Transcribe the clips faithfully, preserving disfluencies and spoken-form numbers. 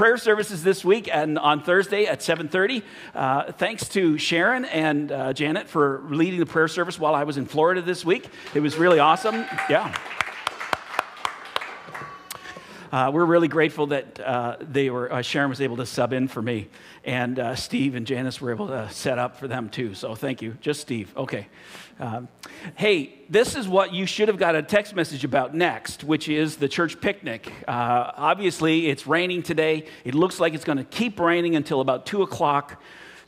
prayer services this week and on Thursday at seven thirty. Uh, thanks to Sharon and uh, Janet for leading the prayer service while I was in Florida this week. It was really awesome. Yeah. Uh, we're really grateful that uh, they were uh, Sharon was able to sub in for me, and uh, Steve and Janice were able to set up for them too. So thank you. Just Steve. Okay. Um, hey, this is what you should have got a text message about next, which is the church picnic. Uh, obviously, it's raining today. It looks like it's going to keep raining until about two o'clock.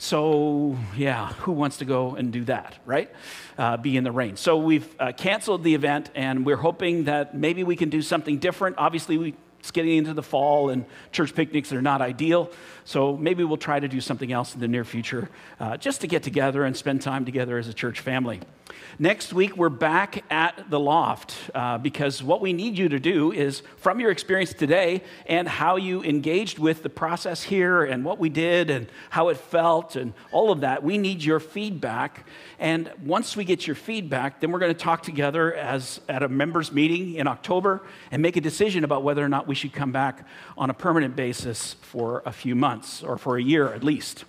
So, yeah, who wants to go and do that, right? Uh, be in the rain. So we've uh, canceled the event, and we're hoping that maybe we can do something different. Obviously, we It's getting into the fall, and church picnics are not ideal. So maybe we'll try to do something else in the near future uh, just to get together and spend time together as a church family. Next week, we're back at the Loft uh, because what we need you to do is, from your experience today and how you engaged with the process here and what we did and how it felt and all of that, we need your feedback. And once we get your feedback, then we're going to talk together as at a members meeting in October and make a decision about whether or not we should come back on a permanent basis for a few months or for a year at least.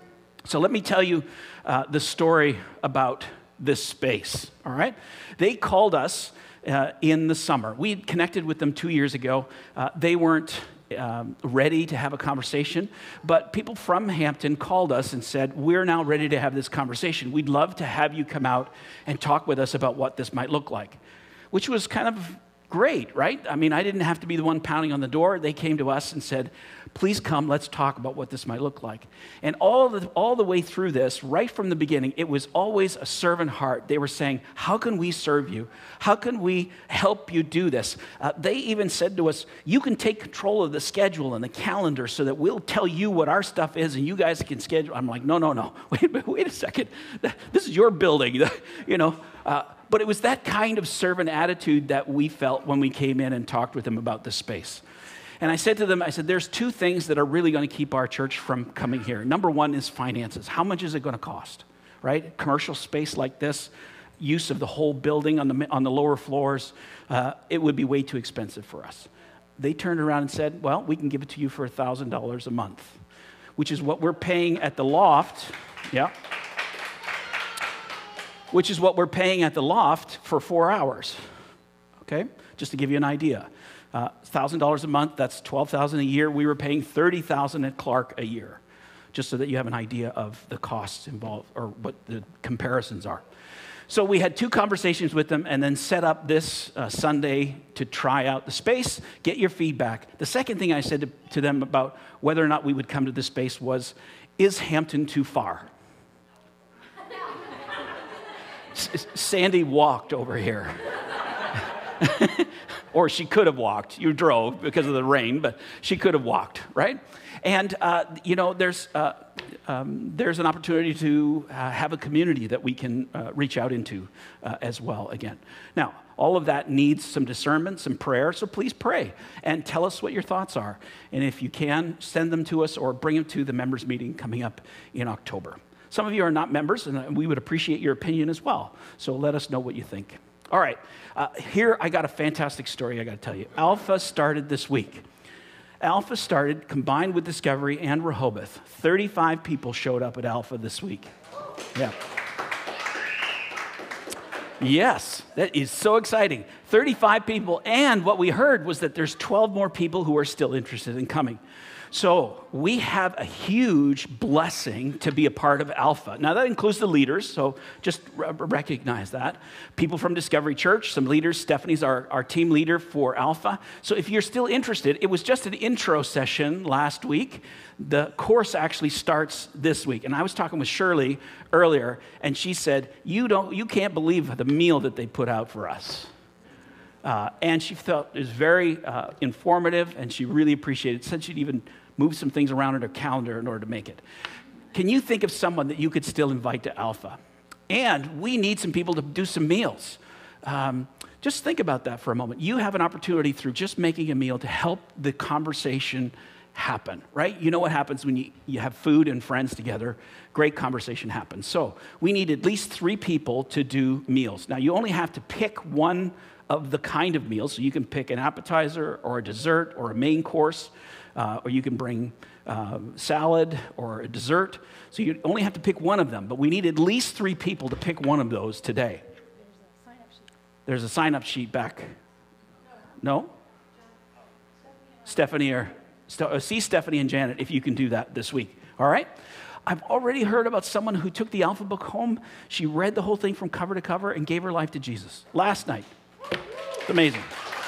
So let me tell you uh, the story about this space, all right? They called us uh, in the summer. We had connected with them two years ago. Uh, they weren't um, ready to have a conversation, but people from Hampton called us and said, we're now ready to have this conversation. We'd love to have you come out and talk with us about what this might look like, which was kind of great, right? I mean, I didn't have to be the one pounding on the door. They came to us and said, please come, let's talk about what this might look like. And all the, all the way through this, right from the beginning, it was always a servant heart. They were saying, how can we serve you? How can we help you do this? Uh, they even said to us, you can take control of the schedule and the calendar so that we'll tell you what our stuff is and you guys can schedule. I'm like, no, no, no, wait, wait a second. This is your building, you know. Uh, but it was that kind of servant attitude that we felt when we came in and talked with them about this space. And I said to them, I said, there's two things that are really going to keep our church from coming here. Number one is finances. How much is it going to cost, right? Commercial space like this, use of the whole building on the, on the lower floors, uh, it would be way too expensive for us. They turned around and said, well, we can give it to you for one thousand dollars a month, which is what we're paying at the Loft. Yeah. Which is what we're paying at the Loft for four hours, okay? Just to give you an idea. Uh, one thousand dollars a month, that's twelve thousand dollars a year. We were paying thirty thousand dollars at Clark a year, just so that you have an idea of the costs involved or what the comparisons are. So we had two conversations with them and then set up this uh, Sunday to try out the space, get your feedback. The second thing I said to, to them about whether or not we would come to this space was, is Hampton too far? Sandy walked over here. Or she could have walked. You drove because of the rain, but she could have walked, right? And, uh, you know, there's, uh, um, there's an opportunity to uh, have a community that we can uh, reach out into uh, as well again. Now, all of that needs some discernment, some prayer, so please pray and tell us what your thoughts are. And if you can, send them to us or bring them to the members meeting coming up in October. Some of you are not members, and we would appreciate your opinion as well. So let us know what you think. All right, uh, here I got a fantastic story I got to tell you. Alpha started this week. Alpha started combined with Discovery and Rehoboth. thirty-five people showed up at Alpha this week. Yeah. Yes, that is so exciting. thirty-five people, and what we heard was that there's twelve more people who are still interested in coming. So we have a huge blessing to be a part of Alpha. Now, that includes the leaders, so just r- recognize that. People from Discovery Church, some leaders. Stephanie's our, our team leader for Alpha. So if you're still interested, it was just an intro session last week. The course actually starts this week. And I was talking with Shirley earlier, and she said, you don't, you can't believe the meal that they put out for us. Uh, and she felt it was very uh, informative, and she really appreciated it. Said she'd even move some things around in her calendar in order to make it. Can you think of someone that you could still invite to Alpha? And we need some people to do some meals. Um, just think about that for a moment. You have an opportunity through just making a meal to help the conversation happen, right? You know what happens when you, you have food and friends together. Great conversation happens. So we need at least three people to do meals. Now, you only have to pick one of the kind of meals. So you can pick an appetizer or a dessert or a main course. uh, or you can bring uh, salad or a dessert. So you only have to pick one of them, but we need at least three people to pick one of those today. There's a sign-up sheet back. No? Stephanie or see Stephanie and Janet if you can do that this week. All right? I've already heard about someone who took the Alpha book home. She read the whole thing from cover to cover and gave her life to Jesus last night. It's amazing.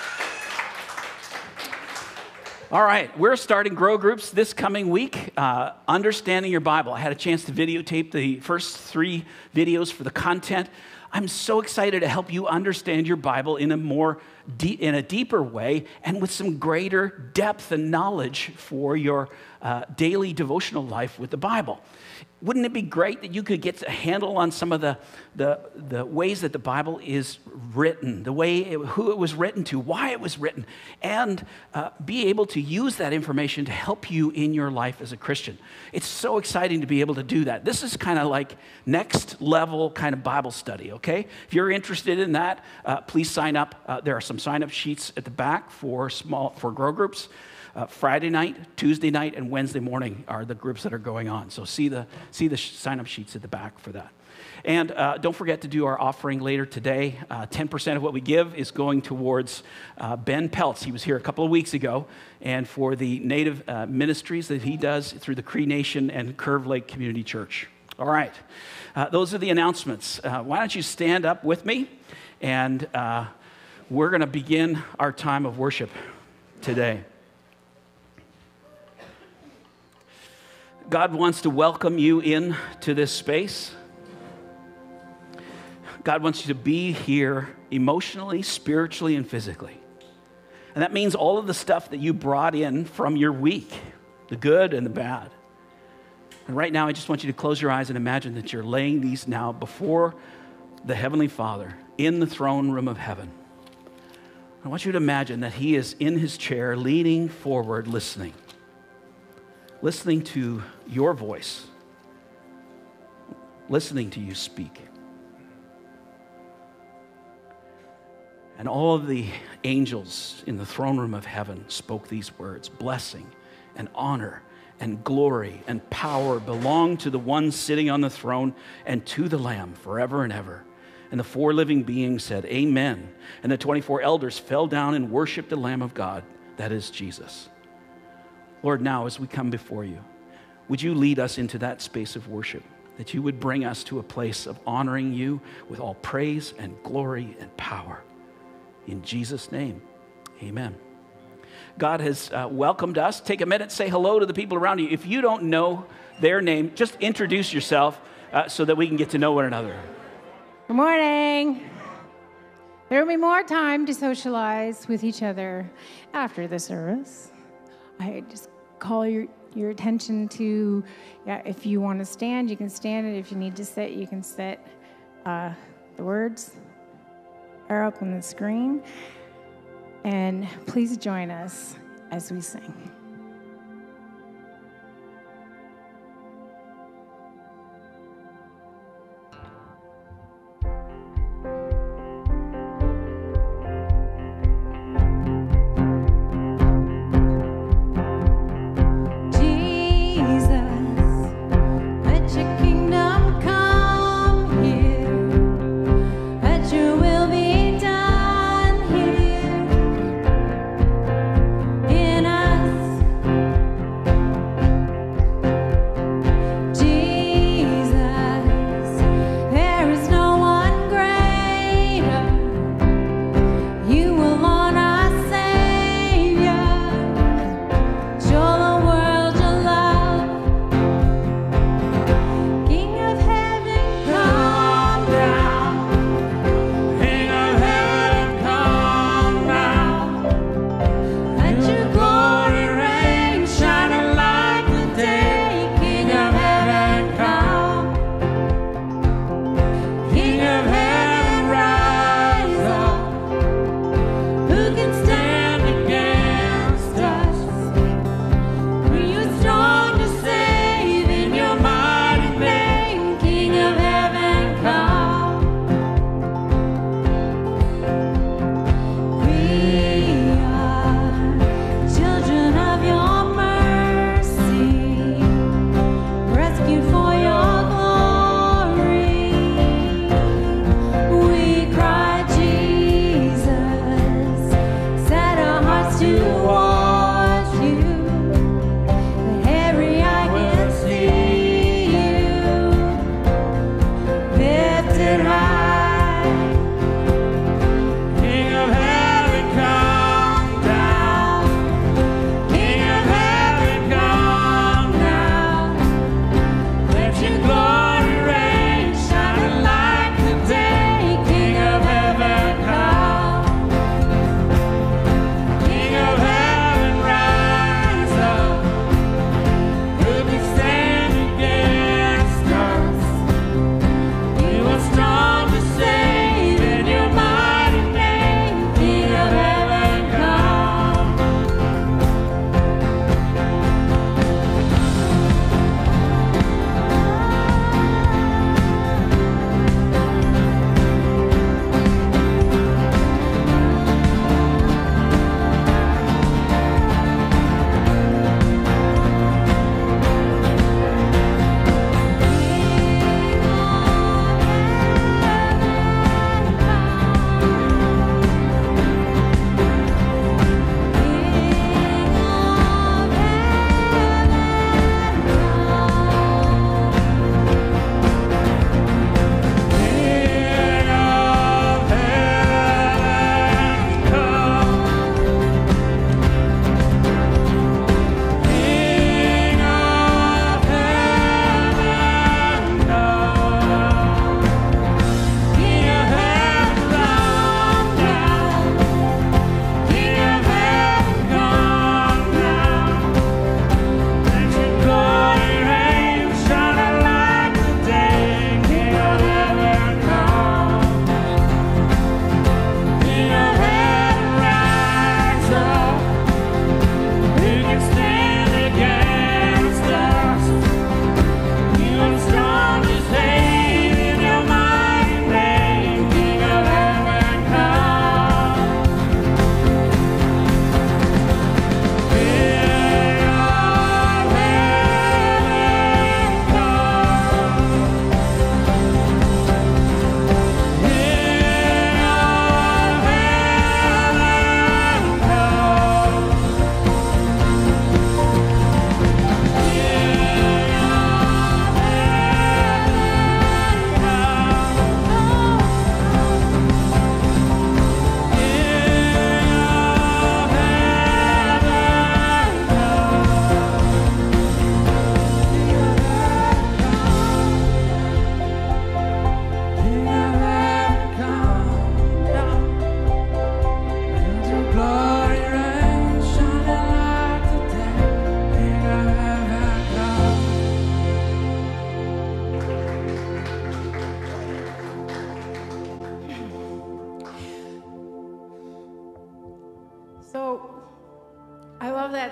All right, we're starting Grow Groups this coming week, uh, Understanding Your Bible. I had a chance to videotape the first three videos for the content. I'm so excited to help you understand your Bible in a more de- in a deeper way and with some greater depth and knowledge for your uh, daily devotional life with the Bible. Wouldn't it be great that you could get a handle on some of the, the, the ways that the Bible is written, the way it, who it was written to, why it was written, and uh, be able to use that information to help you in your life as a Christian? It's so exciting to be able to do that. This is kind of like next level kind of Bible study, okay? If you're interested in that, uh, please sign up. Uh, there are some sign-up sheets at the back for small for Grow Groups. Uh, Friday night, Tuesday night, and Wednesday morning are the groups that are going on. So see the see the sign-up sheets at the back for that. And uh, don't forget to do our offering later today. Uh, ten percent of what we give is going towards uh, Ben Peltz. He was here a couple of weeks ago, and for the Native uh, ministries that he does through the Cree Nation and Curve Lake Community Church. All right, uh, those are the announcements. Uh, why don't you stand up with me, and uh, we're going to begin our time of worship today. God wants to welcome you in to this space. God wants you to be here emotionally, spiritually, and physically. And that means all of the stuff that you brought in from your week, the good and the bad. And right now, I just want you to close your eyes and imagine that you're laying these now before the Heavenly Father in the throne room of heaven. I want you to imagine that He is in His chair, leaning forward, listening. Listening to your voice, listening to you speak. And all of the angels in the throne room of heaven spoke these words: blessing and honor and glory and power belong to the one sitting on the throne and to the Lamb forever and ever. And the four living beings said, Amen. And the twenty-four elders fell down and worshiped the Lamb of God, that is Jesus. Lord, now as we come before you, would you lead us into that space of worship, that you would bring us to a place of honoring you with all praise and glory and power. In Jesus' name, amen. God has uh, welcomed us. Take a minute, say hello to the people around you. If you don't know their name, just introduce yourself uh, so that we can get to know one another. Good morning. There will be more time to socialize with each other after the service. I just call your, your attention to, yeah, if you want to stand, you can stand it. If you need to sit, you can sit. Uh, the words are up on the screen. And please join us as we sing. In us.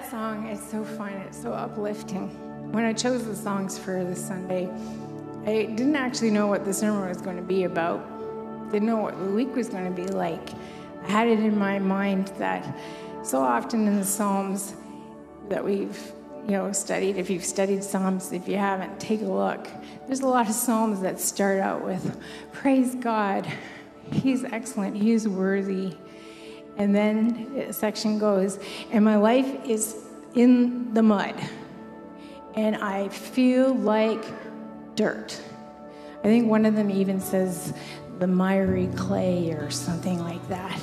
song is so fun. It's so uplifting. When I chose the songs for this Sunday, I didn't actually know what the sermon was going to be about. Didn't know what the week was going to be like. I had it in my mind that so often in the Psalms that we've, you know, studied, if you've studied Psalms, if you haven't, take a look. There's a lot of Psalms that start out with, praise God, He's excellent, He is worthy. And then a section goes, and my life is in the mud, and I feel like dirt. I think one of them even says the miry clay or something like that.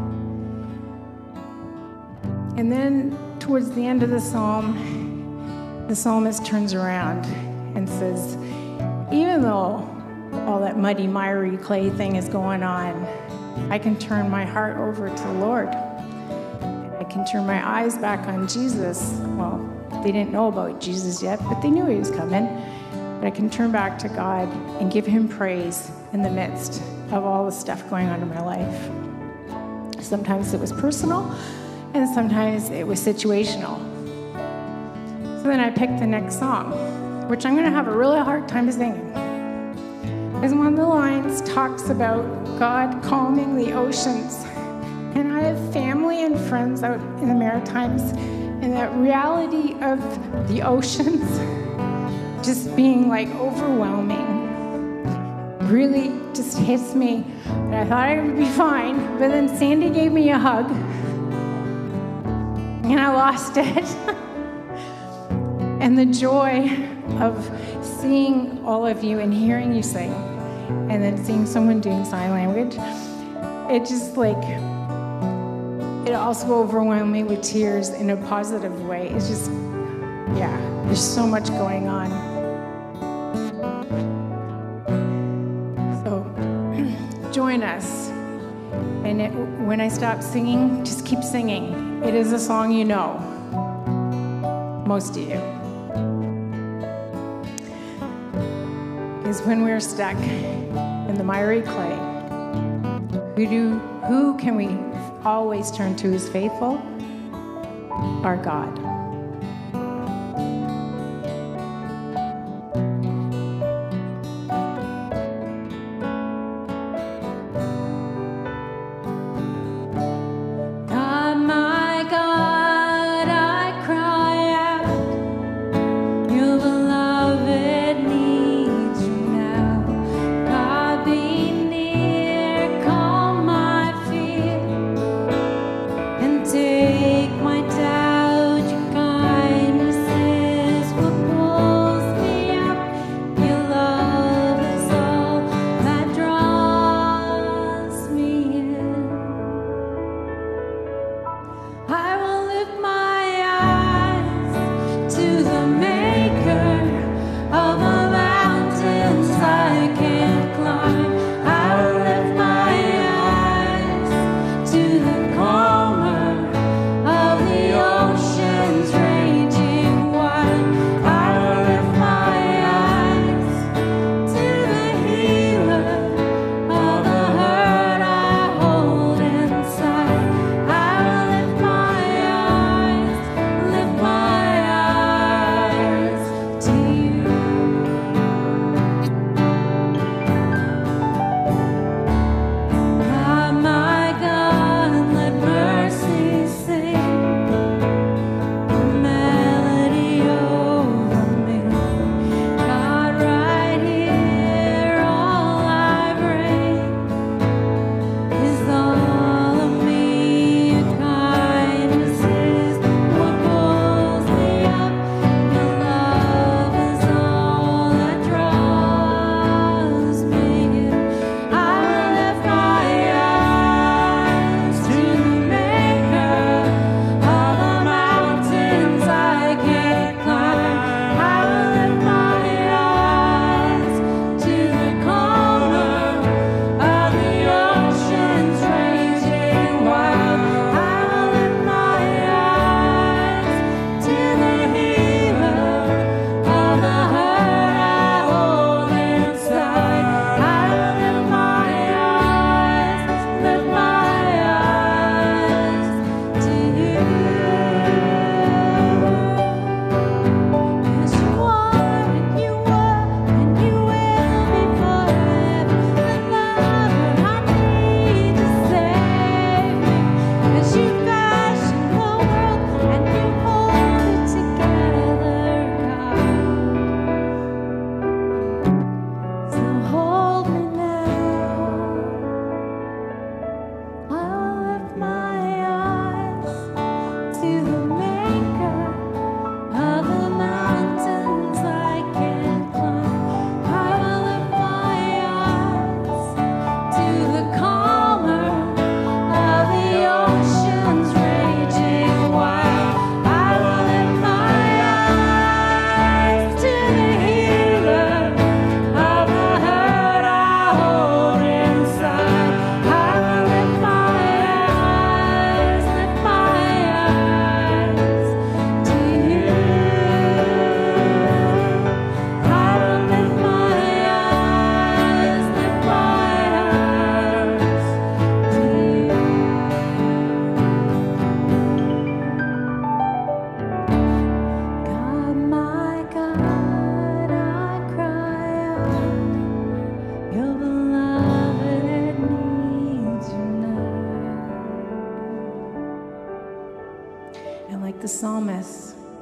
And then towards the end of the psalm, the psalmist turns around and says, even though all that muddy, miry clay thing is going on, I can turn my heart over to the Lord. And I can turn my eyes back on Jesus. Well, they didn't know about Jesus yet, but they knew He was coming. But I can turn back to God and give Him praise in the midst of all the stuff going on in my life. Sometimes it was personal, and sometimes it was situational. So then I picked the next song, which I'm going to have a really hard time singing. Because one of the lines talks about God calming the oceans. And I have family and friends out in the Maritimes, and that reality of the oceans just being like overwhelming really just hits me. And I thought I would be fine, but then Sandy gave me a hug, and I lost it. And the joy of seeing all of you and hearing you sing, and then seeing someone doing sign language, it just like, it also overwhelmed me with tears in a positive way. It's just, yeah, there's so much going on. So join us. And it, when I stop singing, just keep singing. It is a song you know, most of you. Is when we're stuck in the miry clay, who do who can we always turn to who's faithful? Our God. Take my doubt,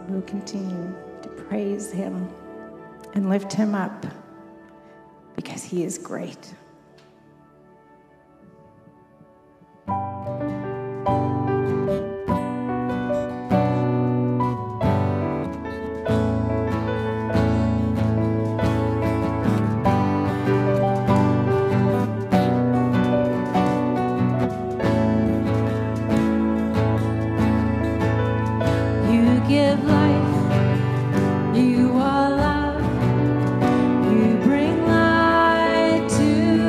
we'll continue to praise him and lift him up because he is great. To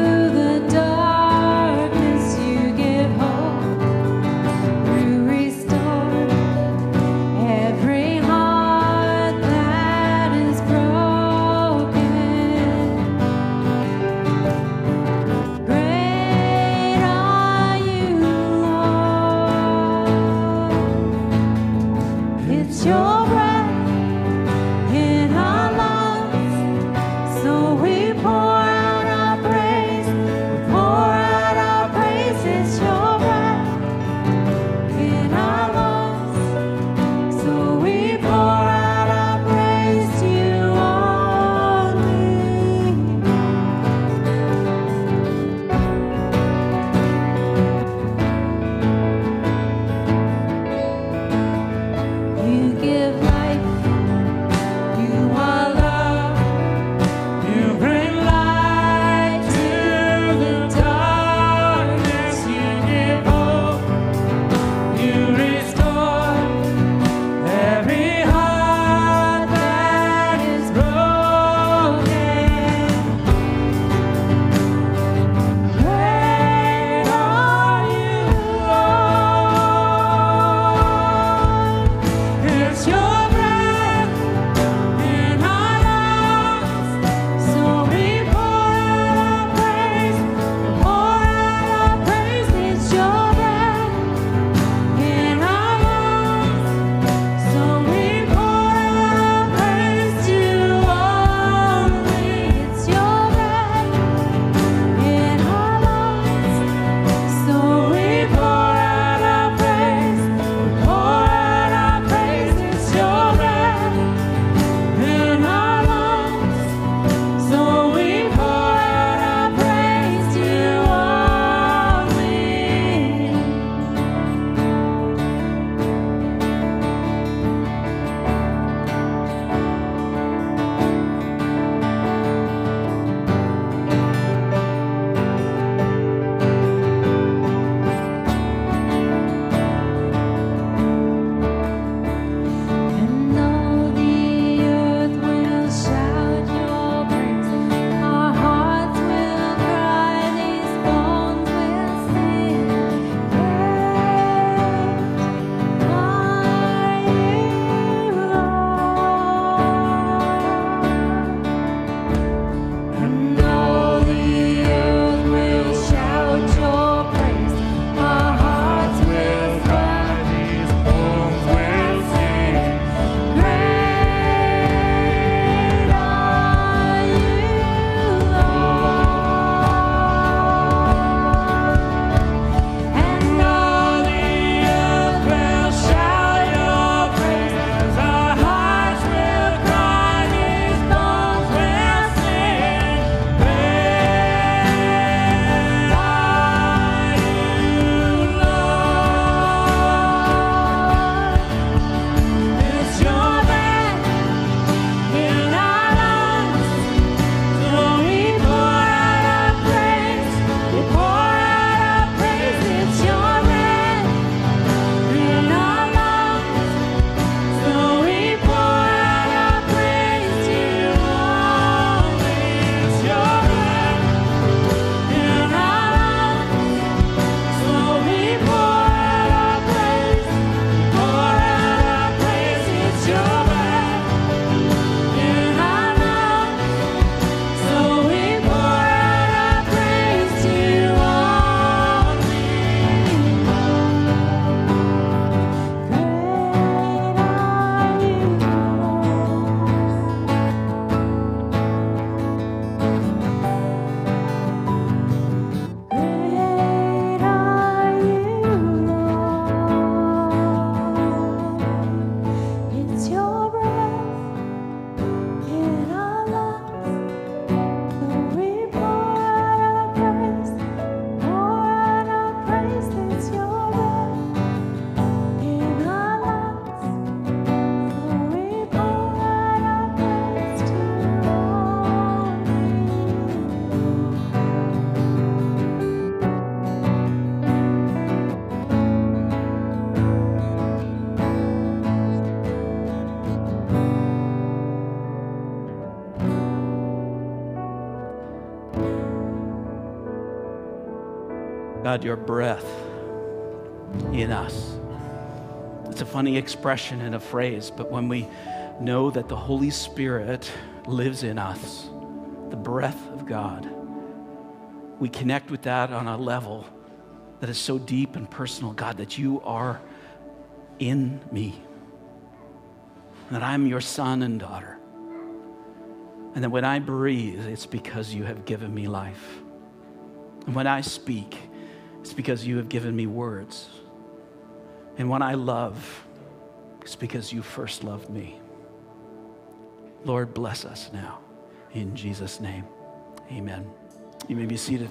God, your breath in us. It's a funny expression and a phrase, but when we know that the Holy Spirit lives in us, the breath of God, we connect with that on a level that is so deep and personal, God, that you are in me, and that I'm your son and daughter. And that when I breathe, it's because you have given me life. And when I speak, it's because you have given me words. And when I love, it's because you first loved me. Lord, bless us now. In Jesus' name, amen. You may be seated.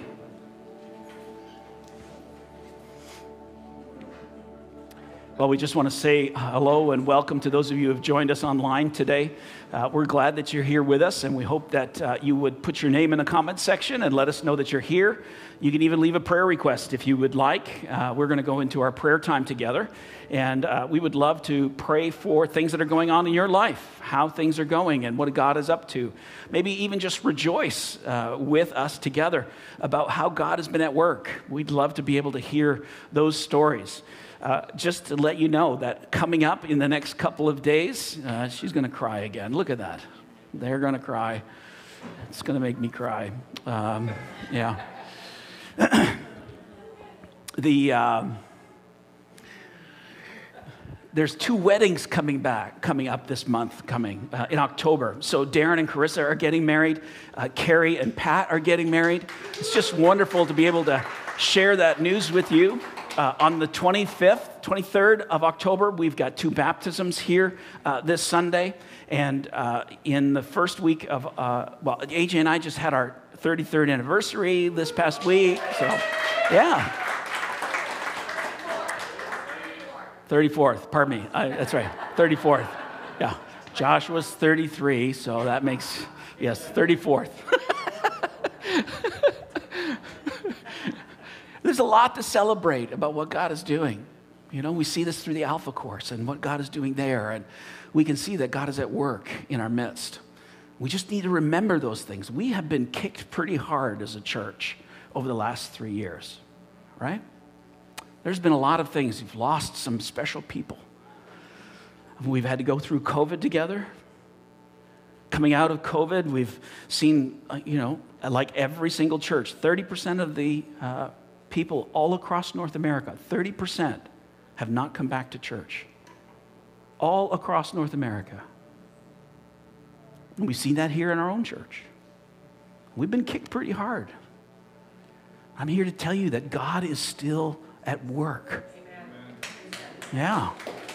Well, we just want to say hello and welcome to those of you who have joined us online today. Uh, we're glad that you're here with us, and we hope that uh, you would put your name in the comment section and let us know that you're here. You can even leave a prayer request if you would like. Uh, we're going to go into our prayer time together, and uh, we would love to pray for things that are going on in your life, how things are going and what God is up to. Maybe even just rejoice uh, with us together about how God has been at work. We'd love to be able to hear those stories. Uh, just to let you know that coming up in the next couple of days, uh, she's going to cry again. Look at that. They're going to cry. It's going to make me cry. Um, yeah. the um, There's two weddings coming back, coming up this month, coming uh, in October. So Darren and Carissa are getting married. Uh, Carrie and Pat are getting married. It's just wonderful to be able to share that news with you. Uh, on the twenty-fifth, twenty-third of October, we've got two baptisms here uh, this Sunday. And uh, in the first week of, uh, well, A J and I just had our thirty-third anniversary this past week. So, yeah. thirty-fourth, pardon me. I, that's right, thirty-fourth. Yeah. Josh was thirty-three, so that makes, yes, thirty-fourth. There's a lot to celebrate about what God is doing. You know, we see this through the Alpha Course and what God is doing there, and we can see that God is at work in our midst. We just need to remember those things. We have been kicked pretty hard as a church over the last three years, right? There's been a lot of things. We've lost some special people. We've had to go through COVID together. Coming out of COVID, we've seen, uh, you know, like every single church, thirty percent of the uh, people all across North America, thirty percent have not come back to church. All across North America. And we've seen that here in our own church. We've been kicked pretty hard. I'm here to tell you that God is still at work. Amen. Yeah.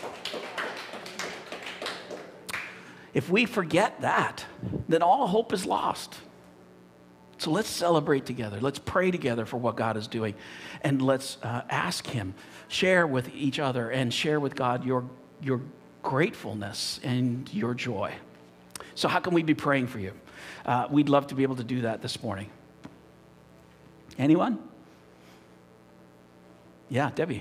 If we forget that, then all hope is lost. So let's celebrate together. Let's pray together for what God is doing. And let's uh, ask him, share with each other and share with God your, your gratefulness and your joy. So how can we be praying for you? Uh, we'd love to be able to do that this morning. Anyone? Yeah, Debbie.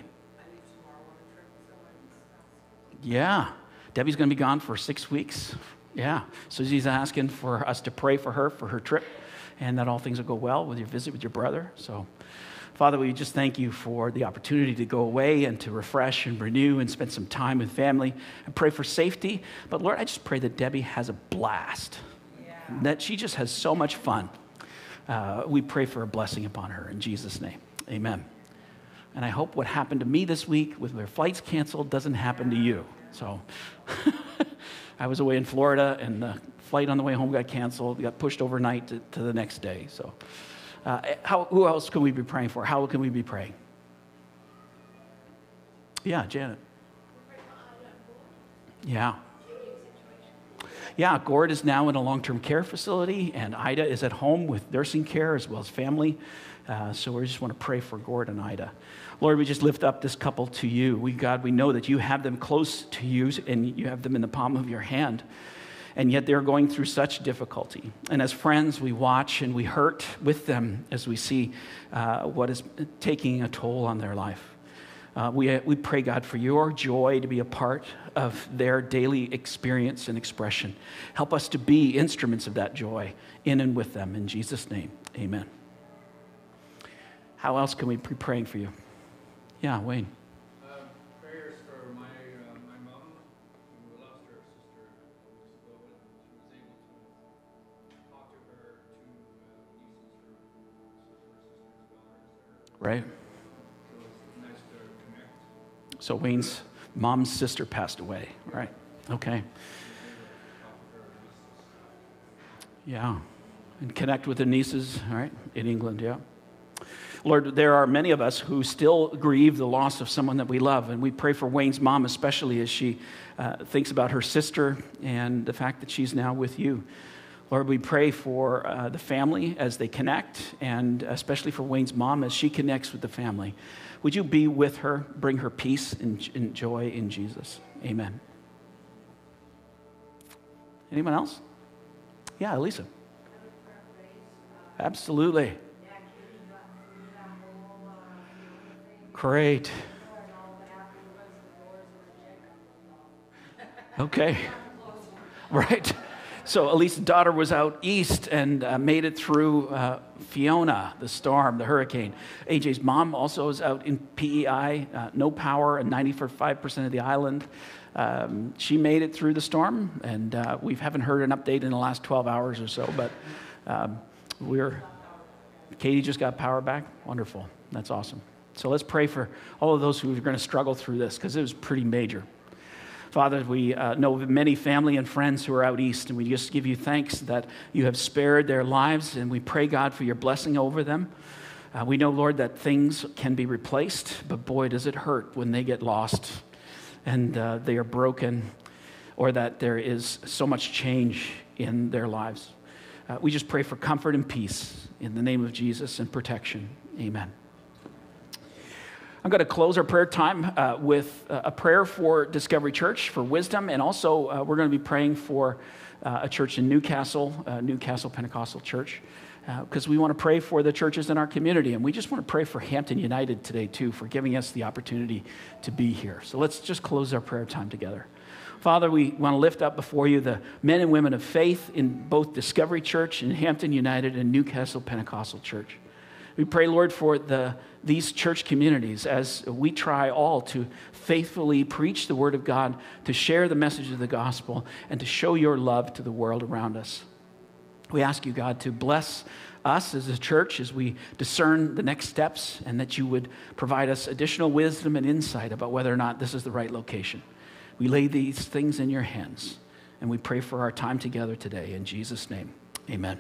Yeah, Debbie's going to be gone for six weeks. Yeah, Susie's asking for us to pray for her for her trip, and that all things will go well with your visit with your brother. So, Father, we just thank you for the opportunity to go away and to refresh and renew and spend some time with family and pray for safety. But Lord, I just pray that Debbie has a blast, yeah. that she just has so much fun. Uh, we pray for a blessing upon her in Jesus' name. Amen. And I hope what happened to me this week with their flights canceled doesn't happen to you. So I was away in Florida, and the flight on the way home got canceled. Got pushed overnight to, to the next day. So uh, how, who else can we be praying for? How can we be praying? Yeah, Janet. Yeah. Yeah, Gord is now in a long-term care facility, and Ida is at home with nursing care as well as family. Uh, so we just want to pray for Gord and Ida. Lord, we just lift up this couple to you. We, God, we know that you have them close to you, and you have them in the palm of your hand. And yet they're going through such difficulty. And as friends, we watch and we hurt with them as we see uh, what is taking a toll on their life. Uh, we, we pray, God, for your joy to be a part of their daily experience and expression. Help us to be instruments of that joy in and with them. In Jesus' name, amen. How else can we be praying for you? Yeah, Wayne. Uh, prayers for my uh, my mom, who lost her sister a couple weeks ago, and she was able to talk to her two uh, nieces, her, her sister's daughters. Right. So it's nice to connect. So Wayne's mom's sister passed away, right? Okay. Yeah. And connect with the nieces, all right, in England, yeah. Lord, there are many of us who still grieve the loss of someone that we love, and we pray for Wayne's mom, especially as she uh, thinks about her sister and the fact that she's now with you. Lord, we pray for uh, the family as they connect, and especially for Wayne's mom as she connects with the family. Would you be with her, bring her peace and, and joy in Jesus? Amen. Anyone else? Yeah, Elisa. Absolutely. Great. Okay. Right. So Elisa's daughter was out east and uh, made it through uh, Fiona, the storm, the hurricane. A J's mom also is out in P E I, uh, no power, and ninety-five percent of the island. Um, she made it through the storm, and uh, we haven't heard an update in the last twelve hours or so, but um, we're... Katie just got power back? Wonderful. That's awesome. So let's pray for all of those who are going to struggle through this, because it was pretty major. Father, we uh, know of many family and friends who are out east, and we just give you thanks that you have spared their lives, and we pray, God, for your blessing over them. Uh, we know, Lord, that things can be replaced, but boy, does it hurt when they get lost and uh, they are broken, or that there is so much change in their lives. Uh, we just pray for comfort and peace in the name of Jesus and protection. Amen. I'm going to close our prayer time uh, with a prayer for Discovery Church, for wisdom, and also uh, we're going to be praying for uh, a church in Newcastle, uh, Newcastle Pentecostal Church, because uh, we want to pray for the churches in our community, and we just want to pray for Hampton United today, too, for giving us the opportunity to be here. So let's just close our prayer time together. Father, we want to lift up before you the men and women of faith in both Discovery Church and Hampton United and Newcastle Pentecostal Church. We pray, Lord, for the these church communities as we try all to faithfully preach the word of God, to share the message of the gospel, and to show your love to the world around us. We ask you, God, to bless us as a church as we discern the next steps, and that you would provide us additional wisdom and insight about whether or not this is the right location. We lay these things in your hands, and we pray for our time together today. In Jesus' name, amen.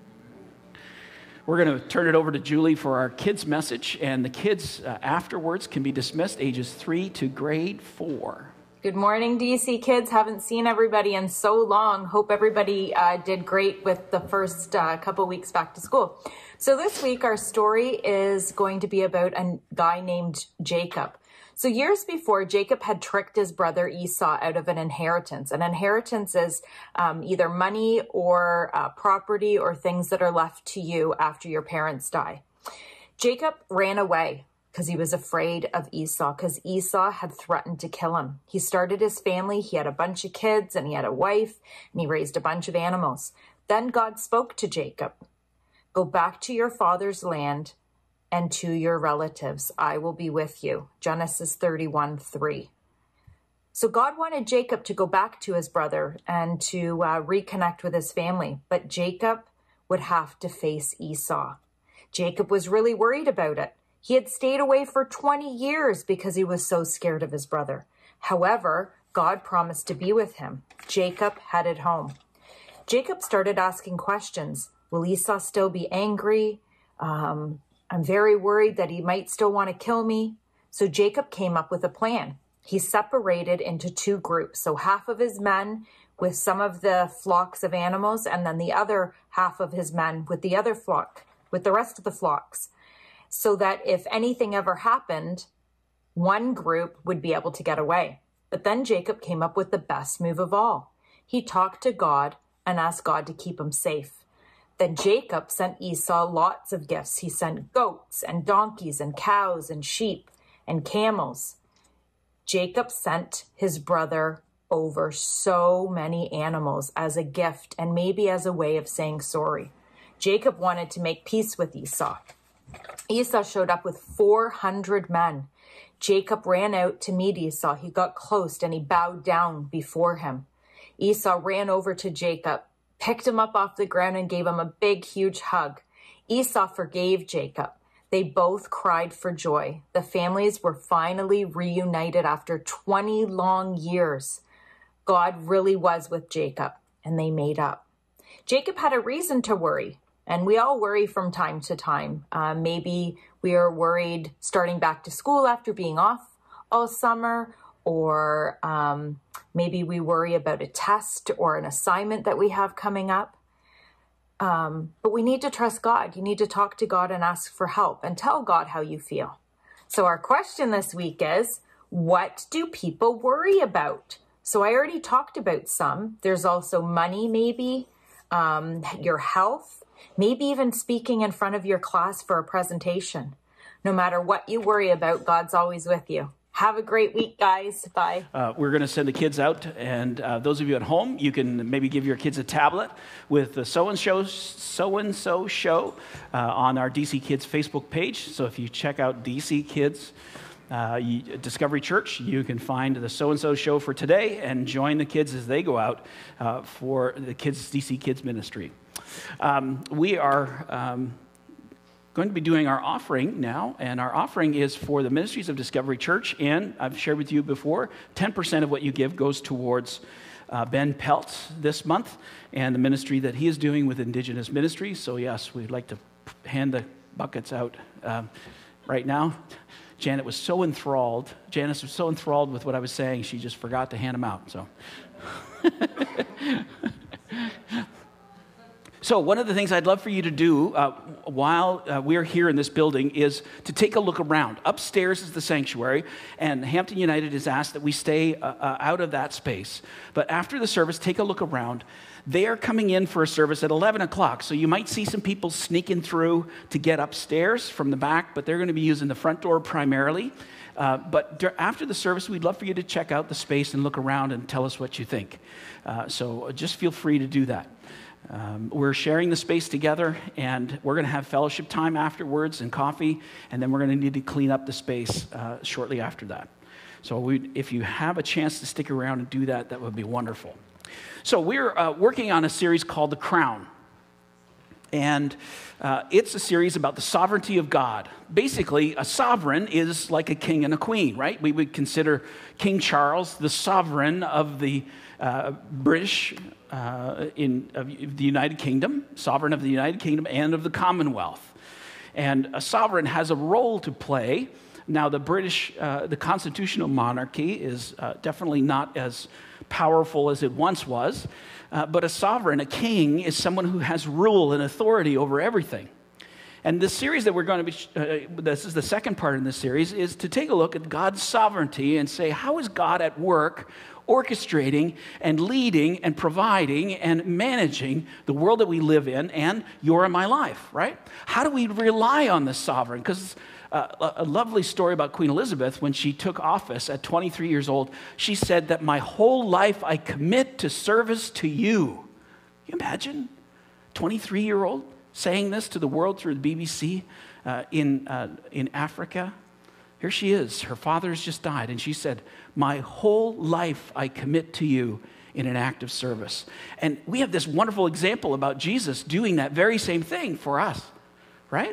We're going to turn it over to Julie for our kids' message, and the kids uh, afterwards can be dismissed ages three to grade four. Good morning, D C kids. Haven't seen everybody in so long. Hope everybody uh, did great with the first uh, couple weeks back to school. So this week, our story is going to be about a guy named Jacob. So years before, Jacob had tricked his brother Esau out of an inheritance. An inheritance is um, either money or uh, property or things that are left to you after your parents die. Jacob ran away because he was afraid of Esau, because Esau had threatened to kill him. He started his family. He had a bunch of kids, and he had a wife, and he raised a bunch of animals. Then God spoke to Jacob. Go back to your father's land and to your relatives. I will be with you. Genesis thirty-one three. So God wanted Jacob to go back to his brother and to uh, reconnect with his family, but Jacob would have to face Esau. Jacob was really worried about it. He had stayed away for twenty years because he was so scared of his brother. However, God promised to be with him. Jacob headed home. Jacob started asking questions. Will Esau still be angry? Um, I'm very worried that he might still want to kill me. So Jacob came up with a plan. He separated into two groups. So half of his men with some of the flocks of animals, and then the other half of his men with the other flock, with the rest of the flocks. So that if anything ever happened, one group would be able to get away. But then Jacob came up with the best move of all. He talked to God and asked God to keep him safe. Then Jacob sent Esau lots of gifts. He sent goats and donkeys and cows and sheep and camels. Jacob sent his brother over so many animals as a gift and maybe as a way of saying sorry. Jacob wanted to make peace with Esau. Esau showed up with four hundred men. Jacob ran out to meet Esau. He got close and he bowed down before him. Esau ran over to Jacob, picked him up off the ground and gave him a big, huge hug. Esau forgave Jacob. They both cried for joy. The families were finally reunited after twenty long years. God really was with Jacob, and they made up. Jacob had a reason to worry, and we all worry from time to time. Uh, maybe we are worried starting back to school after being off all summer, or um, maybe we worry about a test or an assignment that we have coming up. Um, but we need to trust God. You need to talk to God and ask for help and tell God how you feel. So our question this week is, what do people worry about? So I already talked about some. There's also money, maybe, um, your health, maybe even speaking in front of your class for a presentation. No matter what you worry about, God's always with you. Have a great week, guys. Bye. Uh, we're going to send the kids out, and uh, those of you at home, you can maybe give your kids a tablet with the so-and-so, so-and-so show uh, on our D C Kids Facebook page. So if you check out D C Kids uh, you, Discovery Church, you can find the so-and-so show for today and join the kids as they go out uh, for the kids D C Kids ministry. Um, we are... Um, going to be doing our offering now, and our offering is for the Ministries of Discovery Church, and I've shared with you before, ten percent of what you give goes towards uh, Ben Peltz this month and the ministry that he is doing with Indigenous Ministries. So yes, we'd like to hand the buckets out um, right now. Janet was so enthralled, Janice was so enthralled with what I was saying, she just forgot to hand them out, so. So one of the things I'd love for you to do uh, while uh, we're here in this building is to take a look around. Upstairs is the sanctuary, and Hampton United has asked that we stay uh, uh, out of that space. But after the service, take a look around. They are coming in for a service at eleven o'clock, so you might see some people sneaking through to get upstairs from the back, but they're going to be using the front door primarily. Uh, but d- after the service, we'd love for you to check out the space and look around and tell us what you think. Uh, so just feel free to do that. Um, we're sharing the space together, and we're going to have fellowship time afterwards and coffee, and then we're going to need to clean up the space uh, shortly after that. So we, if you have a chance to stick around and do that, that would be wonderful. So we're uh, working on a series called The Crown, and uh, it's a series about the sovereignty of God. Basically, a sovereign is like a king and a queen, right? We would consider King Charles the sovereign of the uh, British Uh, in of the United Kingdom, sovereign of the United Kingdom and of the Commonwealth. And a sovereign has a role to play. Now, the British, uh, the constitutional monarchy is uh, definitely not as powerful as it once was, uh, but a sovereign, a king, is someone who has rule and authority over everything. And this series that we're going to be, uh, this is the second part in this series, is to take a look at God's sovereignty and say, how is God at work orchestrating and leading and providing and managing the world that we live in and your and my life, right? How do we rely on this sovereign? Because uh, a lovely story about Queen Elizabeth, when she took office at twenty-three years old, she said that my whole life I commit to service to you. Can you imagine? twenty-three-year-old saying this to the world through the B B C uh, in, uh, in Africa. Here she is. Her father has just died, and she said, my whole life I commit to you in an act of service. And we have this wonderful example about Jesus doing that very same thing for us, right?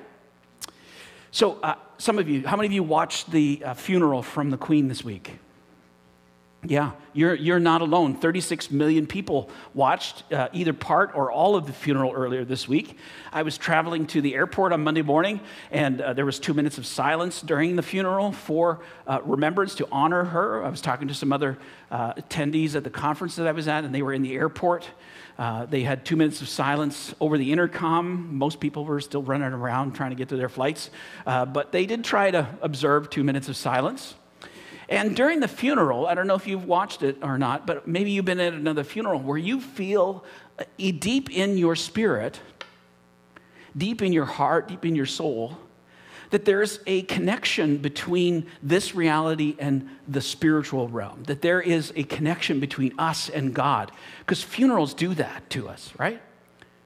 So uh, some of you, how many of you watched the uh, funeral from the Queen this week? Yeah, you're you're not alone. thirty-six million people watched uh, either part or all of the funeral earlier this week. I was traveling to the airport on Monday morning, and uh, there was two minutes of silence during the funeral for uh, remembrance to honor her. I was talking to some other uh, attendees at the conference that I was at, and they were in the airport. Uh, they had two minutes of silence over the intercom. Most people were still running around trying to get to their flights, uh, but they did try to observe two minutes of silence. And during the funeral, I don't know if you've watched it or not, but maybe you've been at another funeral where you feel uh, deep in your spirit, deep in your heart, deep in your soul, that there's a connection between this reality and the spiritual realm, that there is a connection between us and God, because funerals do that to us, right?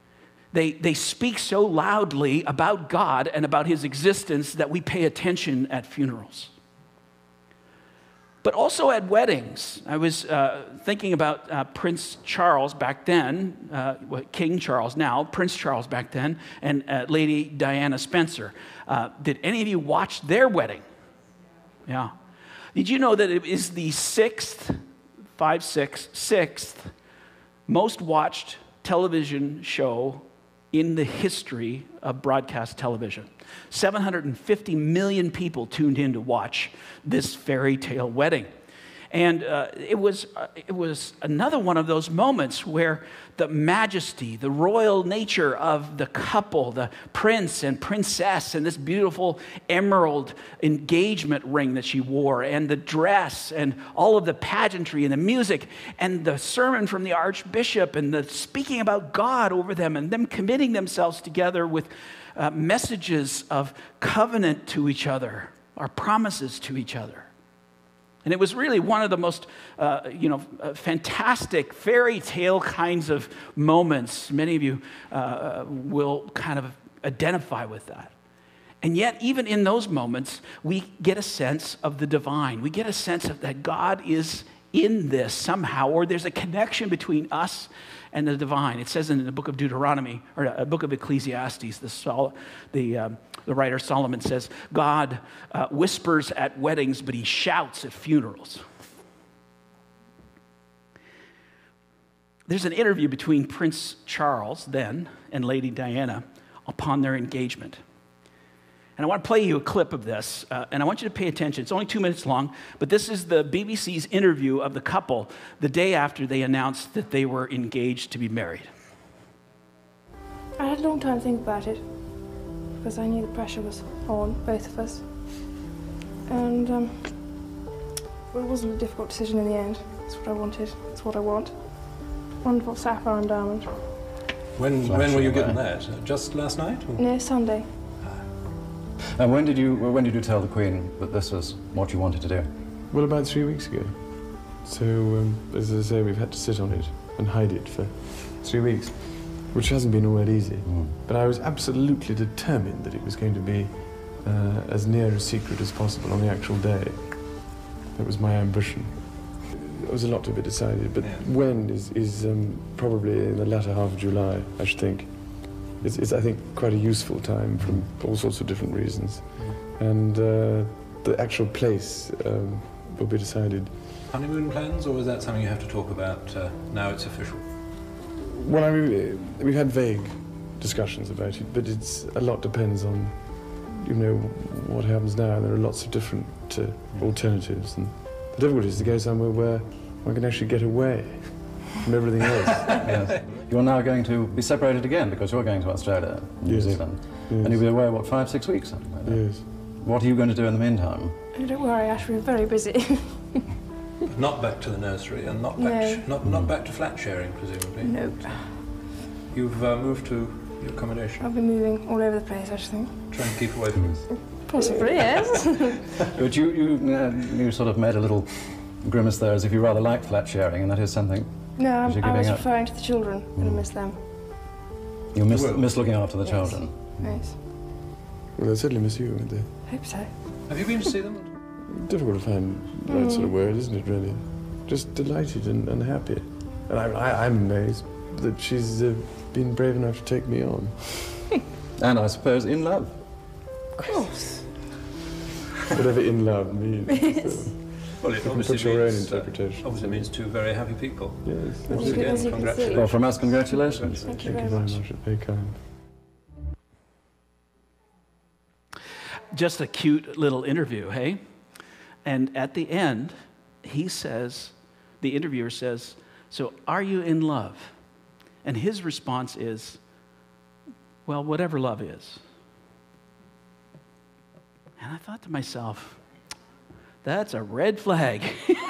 They, they speak so loudly about God and about his existence that we pay attention at funerals. But also at weddings. I was uh, thinking about uh, Prince Charles back then, uh, King Charles now, Prince Charles back then, and uh, Lady Diana Spencer. Uh, did any of you watch their wedding? Yeah. Did you know that it is the sixth, five, six, sixth most watched television show in the history of broadcast television? seven hundred fifty million people tuned in to watch this fairy tale wedding. And uh, it was uh, it was another one of those moments where the majesty, the royal nature of the couple, the prince and princess, and this beautiful emerald engagement ring that she wore, and the dress, and all of the pageantry and the music, and the sermon from the archbishop, and the speaking about God over them, and them committing themselves together with uh, messages of covenant to each other, our promises to each other. And it was really one of the most, uh, you know, uh, fantastic fairy tale kinds of moments. Many of you uh, will kind of identify with that. And yet, even in those moments, we get a sense of the divine. We get a sense of that God is in this somehow, or there's a connection between us and the divine. It says in the book of Deuteronomy, or the book of Ecclesiastes, the, Sol- the um, The writer Solomon says, God uh, whispers at weddings, but he shouts at funerals. There's an interview between Prince Charles then and Lady Diana upon their engagement. And I want to play you a clip of this, uh, and I want you to pay attention. It's only two minutes long, but this is the B B C's interview of the couple the day after they announced that they were engaged to be married. I had a long time to think about it, because I knew the pressure was on both of us. And um, well, it wasn't a difficult decision in the end. It's what I wanted. It's what I want. Wonderful sapphire endowment. When, when were you given that? Just last night? Or? No, Sunday. And when did you when did you tell the Queen that this was what you wanted to do? Well, about three weeks ago. So, um, as I say, we've had to sit on it and hide it for three weeks, which hasn't been all that easy. Mm. But I was absolutely determined that it was going to be uh, as near a secret as possible on the actual day. That was my ambition. There was a lot to be decided, but yeah. when is, is um, probably in the latter half of July, I should think. It's, it's, I think, quite a useful time from all sorts of different reasons. Mm. And uh, the actual place um, will be decided. Honeymoon plans, or is that something you have to talk about uh, now it's official? Well, I mean, we've had vague discussions about it, but it's a lot depends on, you know, what happens now. There are lots of different uh, alternatives, and the difficulty is to go somewhere where one can actually get away from everything else. Yes. You're now going to be separated again because you're going to Australia, New yes. Zealand, yes. and you'll be away, what, five, six weeks, something like that? Yes. What are you going to do in the meantime? Oh, don't worry, Ash, we're very busy. Not back to the nursery and not back, no. not, not back to flat sharing, presumably? Nope. You've uh, moved to your accommodation? I'll be moving all over the place, I should think. Trying to keep away from us? Possibly, yes. But you, you, uh, you sort of made a little grimace there as if you rather liked flat sharing, and that is something No, I'm, I was up. referring to the children. I'm going to miss them. You miss, miss looking after the yes. children? Yes. Well, they certainly miss you, won't they? Hope so. Have you been to see them? Difficult to find the right Mm. sort of word, isn't it, really? Just delighted and, and happy. And I, I, I'm amazed that she's uh, been brave enough to take me on. And I suppose in love. Of course. Whatever in love means. So. Well, it You can obviously put your own means, interpretation. Uh, obviously means two very happy people. Yes. Once As you again, can see. congratulations. Well, from us, congratulations. Thank you Thank very you very much. much. Very kind. Just a cute little interview, hey? And at the end, he says, the interviewer says, so are you in love? And his response is, well, whatever love is. And I thought to myself, that's a red flag.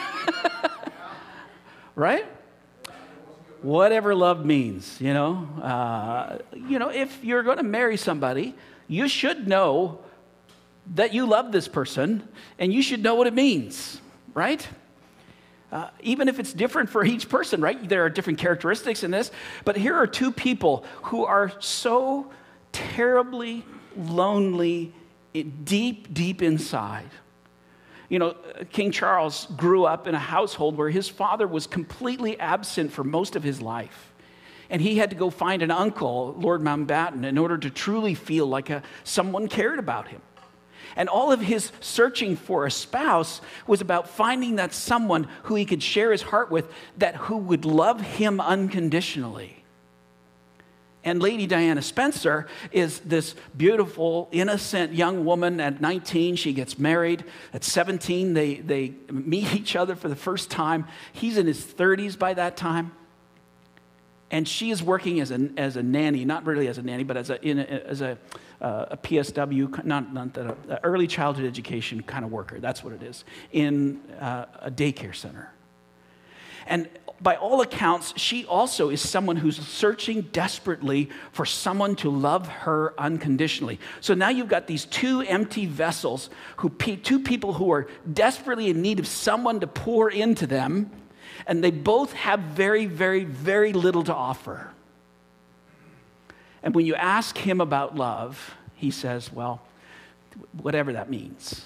Right? Whatever love means, you know. Uh, you know, if you're going to marry somebody, you should know that you love this person, and you should know what it means, right? Uh, even if it's different for each person, right? There are different characteristics in this. But here are two people who are so terribly lonely deep, deep inside. You know, King Charles grew up in a household where his father was completely absent for most of his life. And he had to go find an uncle, Lord Mountbatten, in order to truly feel like a, someone cared about him. And all of his searching for a spouse was about finding that someone who he could share his heart with, that who would love him unconditionally. And Lady Diana Spencer is this beautiful, innocent young woman. At nineteen, she gets married. At seventeen, they, they meet each other for the first time. He's in his thirties by that time. And she is working as a, as a nanny, not really as a nanny, but as a, in a, as a, uh, a P S W, not, not the, uh, early childhood education kind of worker. That's what it is, in uh, a daycare center. And by all accounts, she also is someone who's searching desperately for someone to love her unconditionally. So now you've got these two empty vessels, who two people who are desperately in need of someone to pour into them, and they both have very, very, very little to offer. And when you ask him about love, he says, well, whatever that means.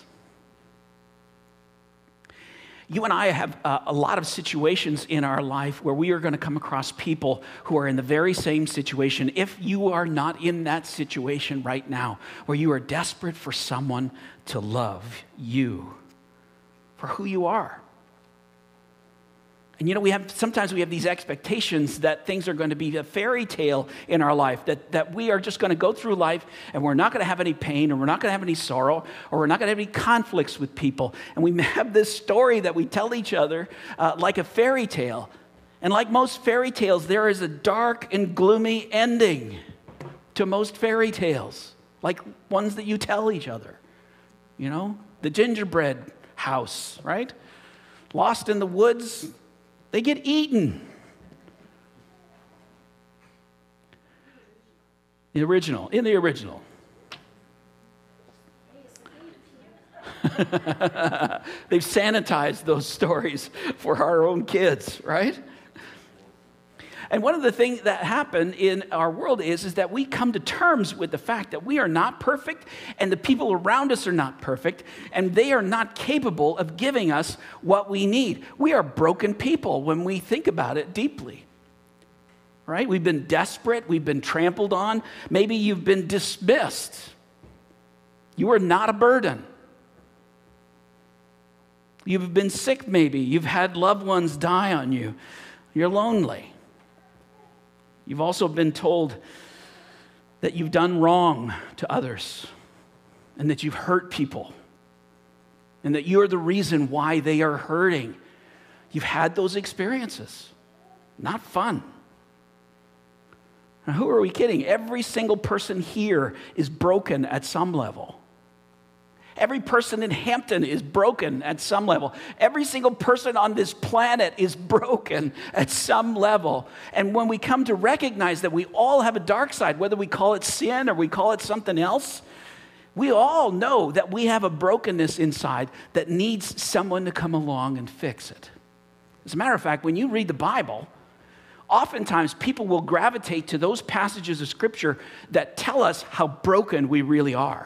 You and I have uh, a lot of situations in our life where we are going to come across people who are in the very same situation. If you are not in that situation right now, where you are desperate for someone to love you for who you are. And you know, we have sometimes we have these expectations that things are going to be a fairy tale in our life, that, that we are just going to go through life and we're not going to have any pain, or we're not going to have any sorrow, or we're not going to have any conflicts with people. And we have this story that we tell each other uh, like a fairy tale. And like most fairy tales, there is a dark and gloomy ending to most fairy tales, like ones that you tell each other. You know, the gingerbread house, right? Lost in the woods. They get eaten. The original, in the original. They've sanitized those stories for our own kids, right? And one of the things that happen in our world is, is that we come to terms with the fact that we are not perfect, and the people around us are not perfect, and they are not capable of giving us what we need. We are broken people when we think about it deeply, right? We've been desperate. We've been trampled on. Maybe you've been dismissed. You are not a burden. You've been sick maybe. You've had loved ones die on you. You're lonely. You've also been told that you've done wrong to others, and that you've hurt people, and that you're the reason why they are hurting. You've had those experiences. Not fun. Now, who are we kidding? Every single person here is broken at some level. Every person in Hampton is broken at some level. Every single person on this planet is broken at some level. And when we come to recognize that we all have a dark side, whether we call it sin or we call it something else, we all know that we have a brokenness inside that needs someone to come along and fix it. As a matter of fact, when you read the Bible, oftentimes people will gravitate to those passages of Scripture that tell us how broken we really are.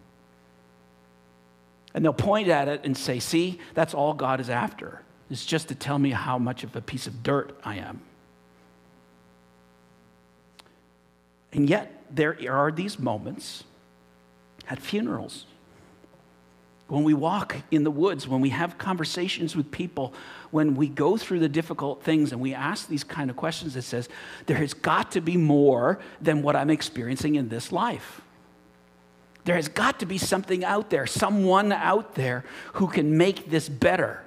And they'll point at it and say, see, that's all God is after. It's just to tell me how much of a piece of dirt I am. And yet, there are these moments at funerals, when we walk in the woods, when we have conversations with people, when we go through the difficult things and we ask these kind of questions that says, there has got to be more than what I'm experiencing in this life. There has got to be something out there, someone out there who can make this better.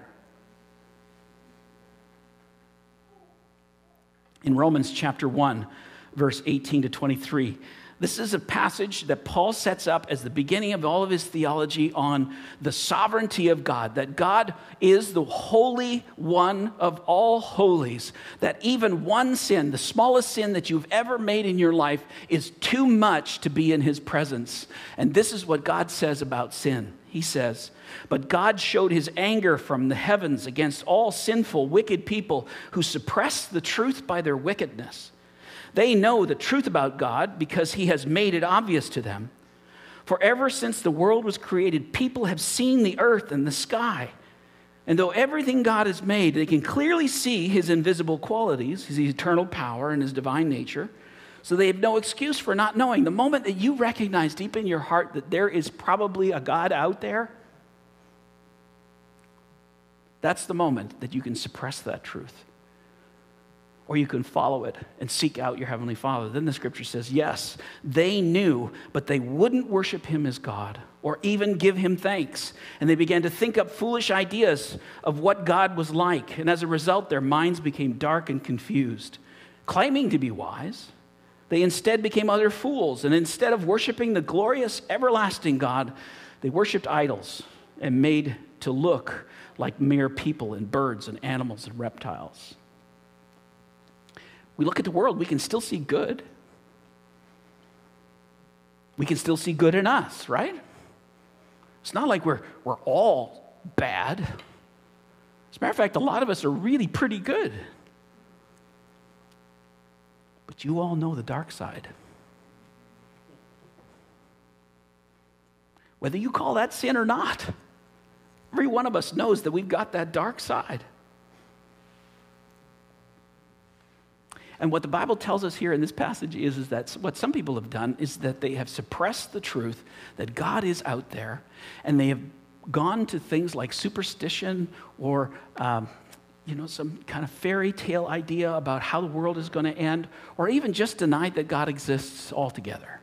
In Romans chapter one, verse eighteen to twenty-three, this is a passage that Paul sets up as the beginning of all of his theology on the sovereignty of God, that God is the Holy One of all holies, that even one sin, the smallest sin that you've ever made in your life, is too much to be in his presence. And this is what God says about sin. he says, "But God showed his anger from the heavens against all sinful, wicked people who suppress the truth by their wickedness. They know the truth about God because he has made it obvious to them. For ever since the world was created, people have seen the earth and the sky. And though everything God has made, they can clearly see his invisible qualities, his eternal power and his divine nature. So they have no excuse for not knowing." The moment that you recognize deep in your heart that there is probably a God out there, that's the moment that you can suppress that truth. Or you can follow it and seek out your Heavenly Father. Then the scripture says, yes, they knew, but they wouldn't worship him as God or even give him thanks. And they began to think up foolish ideas of what God was like. And as a result, their minds became dark and confused. Claiming to be wise, they instead became utter fools. And instead of worshiping the glorious, everlasting God, they worshiped idols and made to look like mere people and birds and animals and reptiles. We look at the world, we can still see good. We can still see good in us, right? It's not like we're, we're all bad. As a matter of fact, a lot of us are really pretty good. But you all know the dark side. Whether you call that sin or not, every one of us knows that we've got that dark side. And what the Bible tells us here in this passage is, is that what some people have done is that they have suppressed the truth that God is out there, and they have gone to things like superstition or um, you know, some kind of fairy tale idea about how the world is going to end, or even just denied that God exists altogether.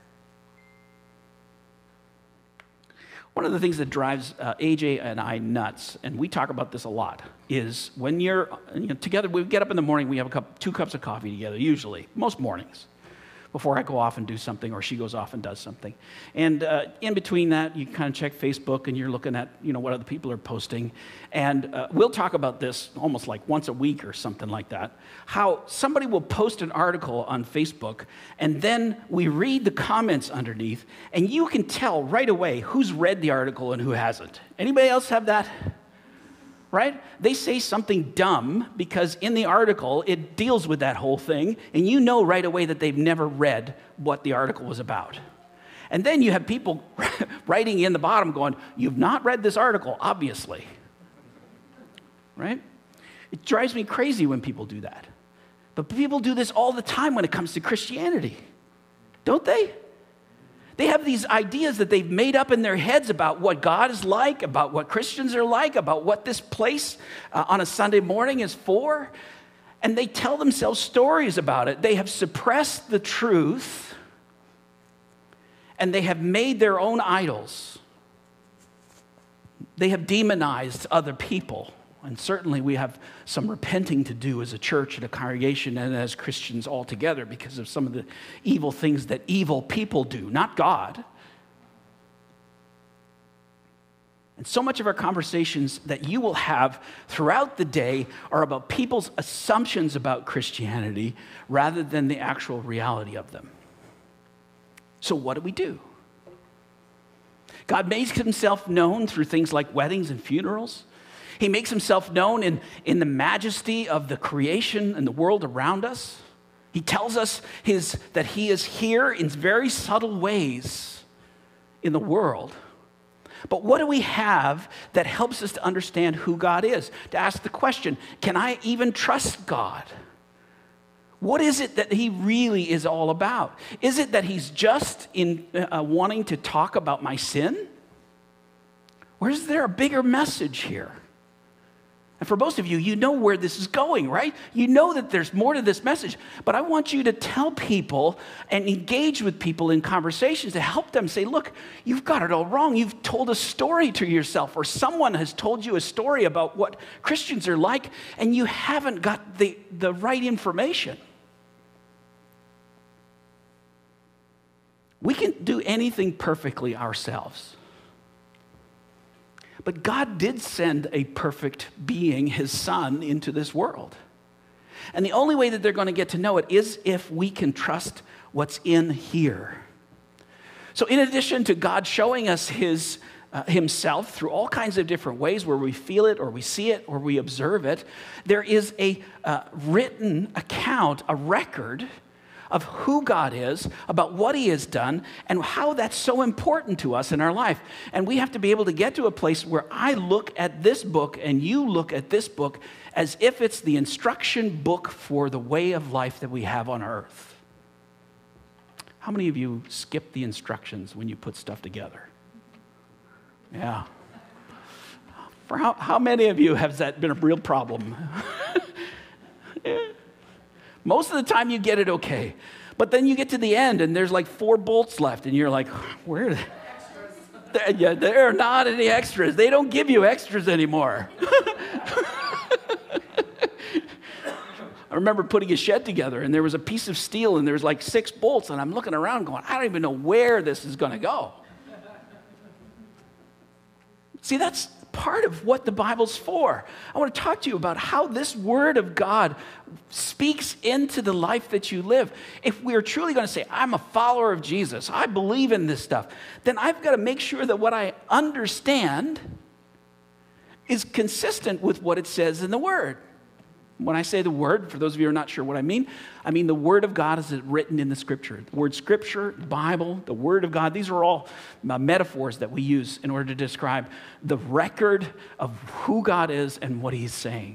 One of the things that drives uh, A J and I nuts, and we talk about this a lot, is when you're you know, together, we get up in the morning, we have a cup, two cups of coffee together, usually, most mornings, before I go off and do something or she goes off and does something. And uh, in between that, you kind of check Facebook and you're looking at you know what other people are posting. And uh, we'll talk about this almost like once a week or something like that, how somebody will post an article on Facebook and then we read the comments underneath and you can tell right away who's read the article and who hasn't. Anybody else have that? Right? They say something dumb because in the article it deals with that whole thing, and you know right away that they've never read what the article was about. And then you have people writing in the bottom going, "You've not read this article, obviously." Right? It drives me crazy when people do that. But people do this all the time when it comes to Christianity, don't they? They have these ideas that they've made up in their heads about what God is like, about what Christians are like, about what this place uh, on a Sunday morning is for. And they tell themselves stories about it. They have suppressed the truth, and they have made their own idols. They have demonized other people. And certainly we have some repenting to do as a church and a congregation and as Christians altogether because of some of the evil things that evil people do, not God. And so much of our conversations that you will have throughout the day are about people's assumptions about Christianity rather than the actual reality of them. So what do we do? God makes himself known through things like weddings and funerals. He makes himself known in, in the majesty of the creation and the world around us. He tells us his, that he is here in very subtle ways in the world. But what do we have that helps us to understand who God is? To ask the question, can I even trust God? What is it that he really is all about? Is it that he's just in uh, wanting to talk about my sin? Or is there a bigger message here? And for most of you, you know where this is going, right? You know that there's more to this message. But I want you to tell people and engage with people in conversations to help them say, look, you've got it all wrong. You've told a story to yourself, or someone has told you a story about what Christians are like, and you haven't got the, the right information. We can do anything perfectly ourselves. But God did send a perfect being, his son, into this world. And the only way that they're going to get to know it is if we can trust what's in here. So in addition to God showing us his uh, himself through all kinds of different ways where we feel it or we see it or we observe it. There is a uh, written account, a record of who God is, about what he has done, and how that's so important to us in our life. And we have to be able to get to a place where I look at this book and you look at this book as if it's the instruction book for the way of life that we have on earth. How many of you skip the instructions when you put stuff together? Yeah. For how, how many of you has that been a real problem? Yeah. Most of the time you get it okay. But then you get to the end and there's like four bolts left and you're like, where are they? There, yeah, there are not any extras. They don't give you extras anymore. I remember putting a shed together and there was a piece of steel and there was like six bolts and I'm looking around going, I don't even know where this is going to go. See, that's part of what the Bible's for. I want to talk to you about how this Word of God speaks into the life that you live. If we are truly going to say, I'm a follower of Jesus, I believe in this stuff, then I've got to make sure that what I understand is consistent with what it says in the Word. When I say the Word, for those of you who are not sure what I mean, I mean the Word of God as it's written in the Scripture. The word Scripture, the Bible, the Word of God, these are all uh, metaphors that we use in order to describe the record of who God is and what he's saying.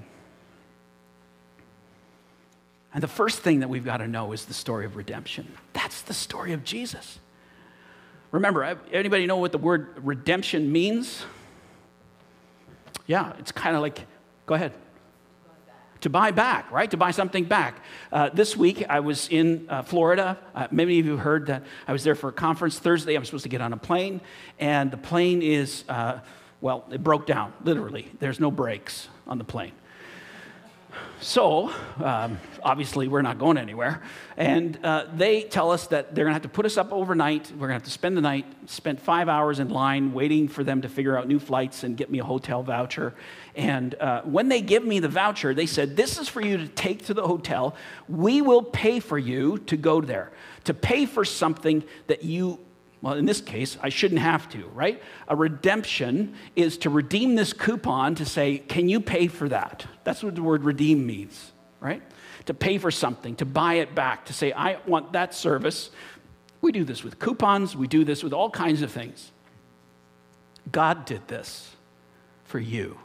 And the first thing that we've got to know is the story of redemption. That's the story of Jesus. Remember, anybody know what the word redemption means? Yeah, it's kind of like, go ahead. To buy back, right? To buy something back. Uh, this week, I was in uh, Florida. Uh, many of you heard that I was there for a conference. Thursday, I'm supposed to get on a plane, and the plane is, uh, well, it broke down, literally. There's no brakes on the plane. So, um, obviously, we're not going anywhere. And uh, they tell us that they're going to have to put us up overnight. We're going to have to spend the night, spend five hours in line waiting for them to figure out new flights and get me a hotel voucher. And uh, when they give me the voucher, they said, this is for you to take to the hotel. We will pay for you to go there, to pay for something that you, well, in this case, I shouldn't have to, right? A redemption is to redeem this coupon to say, can you pay for that? That's what the word redeem means, right? To pay for something, to buy it back, to say, I want that service. We do this with coupons. We do this with all kinds of things. God did this for you.